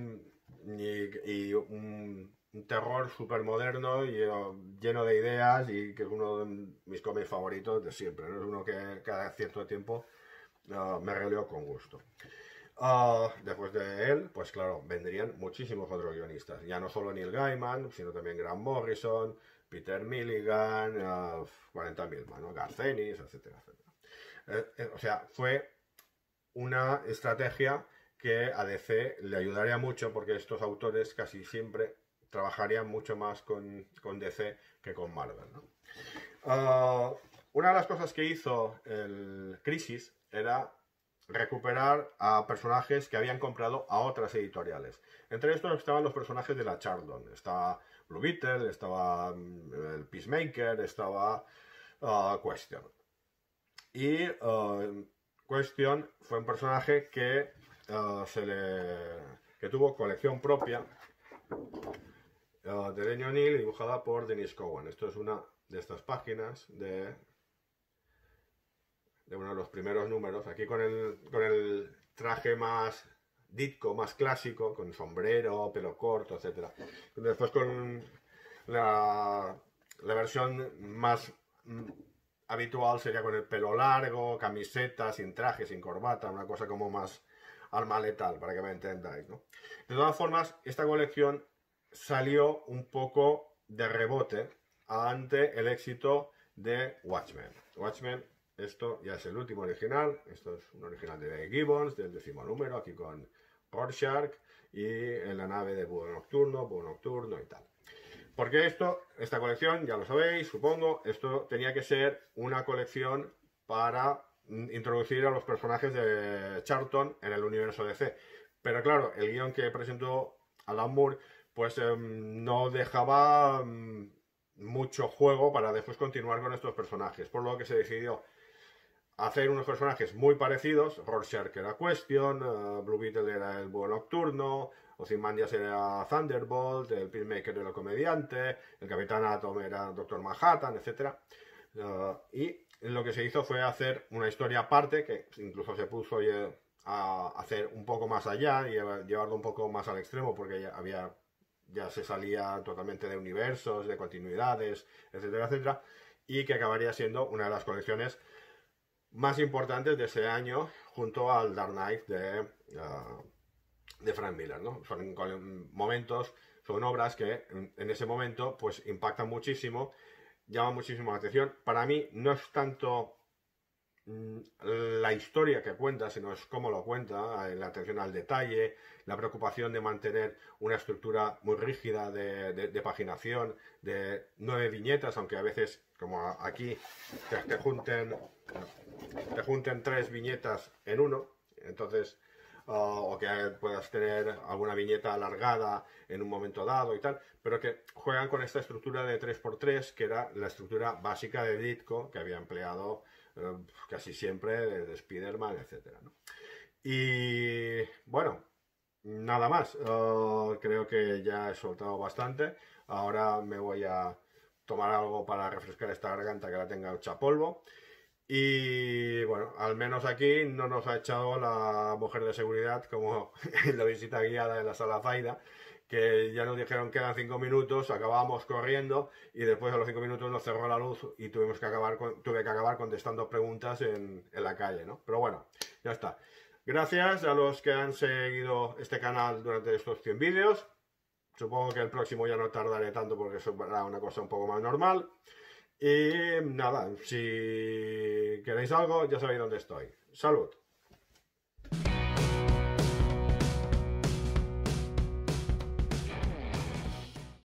y, y un... un terror súper moderno y uh, lleno de ideas y que es uno de mis cómics favoritos de siempre, ¿no? Es uno que cada cierto tiempo uh, me releo con gusto. Uh, después de él, pues claro, vendrían muchísimos otros guionistas, ya no solo Neil Gaiman, sino también Grant Morrison, Peter Milligan, uh, cuarenta mil más, ¿no? Garth Ennis, etcétera, etcétera. Eh, eh, o sea, fue una estrategia que a D C le ayudaría mucho porque estos autores casi siempre trabajarían mucho más con, con D C que con Marvel, ¿no? Uh, una de las cosas que hizo el Crisis era recuperar a personajes que habían comprado a otras editoriales. Entre estos estaban los personajes de la Charlton. Estaba Blue Beetle, estaba el Peacemaker, estaba uh, Question. Y uh, Question fue un personaje que, uh, se le, que tuvo colección propia, Uh, de Denny O'Neil, dibujada por Dennis Cowan. Esto es una de estas páginas de, de uno de los primeros números. Aquí con el, con el traje más Ditko, más clásico, con sombrero, pelo corto, etcétera. Después con la, la versión más mm, habitual sería con el pelo largo, camiseta, sin traje, sin corbata, una cosa como más arma letal, para que me entendáis, ¿no? De todas formas, esta colección salió un poco de rebote ante el éxito de Watchmen. Watchmen, esto ya es el último original, esto es un original de Dave Gibbons, del décimo número, aquí con Rorschach y en la nave de Búho Nocturno, Búho Nocturno y tal. Porque esto, esta colección, ya lo sabéis, supongo, esto tenía que ser una colección para introducir a los personajes de Charlton en el universo D C. Pero claro, el guión que presentó Alan Moore, pues eh, no dejaba eh, mucho juego para después continuar con estos personajes, por lo que se decidió hacer unos personajes muy parecidos. Rorschach era Question, uh, Blue Beetle era el Búho Nocturno, Ozymandias era Thunderbolt, el Peacemaker era el comediante, el Capitán Atom era Doctor Manhattan, etcétera. Uh, y lo que se hizo fue hacer una historia aparte, que incluso se puso eh, a hacer un poco más allá y llevarlo un poco más al extremo, porque ya había ya se salía totalmente de universos, de continuidades, etcétera, etcétera, y que acabaría siendo una de las colecciones más importantes de ese año, junto al Dark Knight de, uh, de Frank Miller, ¿no? Son momentos, son obras que en, en ese momento pues impactan muchísimo, llaman muchísimo la atención. Para mí no es tanto mm, la historia que cuenta, sino es cómo lo cuenta, la atención al detalle, la preocupación de mantener una estructura muy rígida de, de, de paginación, de nueve viñetas, aunque a veces, como aquí, te, te junten te junten tres viñetas en uno, entonces, uh, o que puedas tener alguna viñeta alargada en un momento dado y tal, pero que juegan con esta estructura de tres por tres, que era la estructura básica de Ditko, que había empleado uh, casi siempre desde Spider-Man, etcétera, ¿no? Y bueno, nada más, uh, creo que ya he soltado bastante. Ahora me voy a tomar algo para refrescar esta garganta que la tenga hecha polvo. Y bueno, al menos aquí no nos ha echado la mujer de seguridad como en la visita guiada de la sala Zaida, que ya nos dijeron que eran cinco minutos, acabábamos corriendo y después a los cinco minutos nos cerró la luz y tuvimos que acabar con, tuve que acabar contestando preguntas en, en la calle, ¿no? Pero bueno, ya está. Gracias a los que han seguido este canal durante estos cien vídeos. Supongo que el próximo ya no tardaré tanto porque será una cosa un poco más normal. Y nada, si queréis algo, ya sabéis dónde estoy. ¡Salud!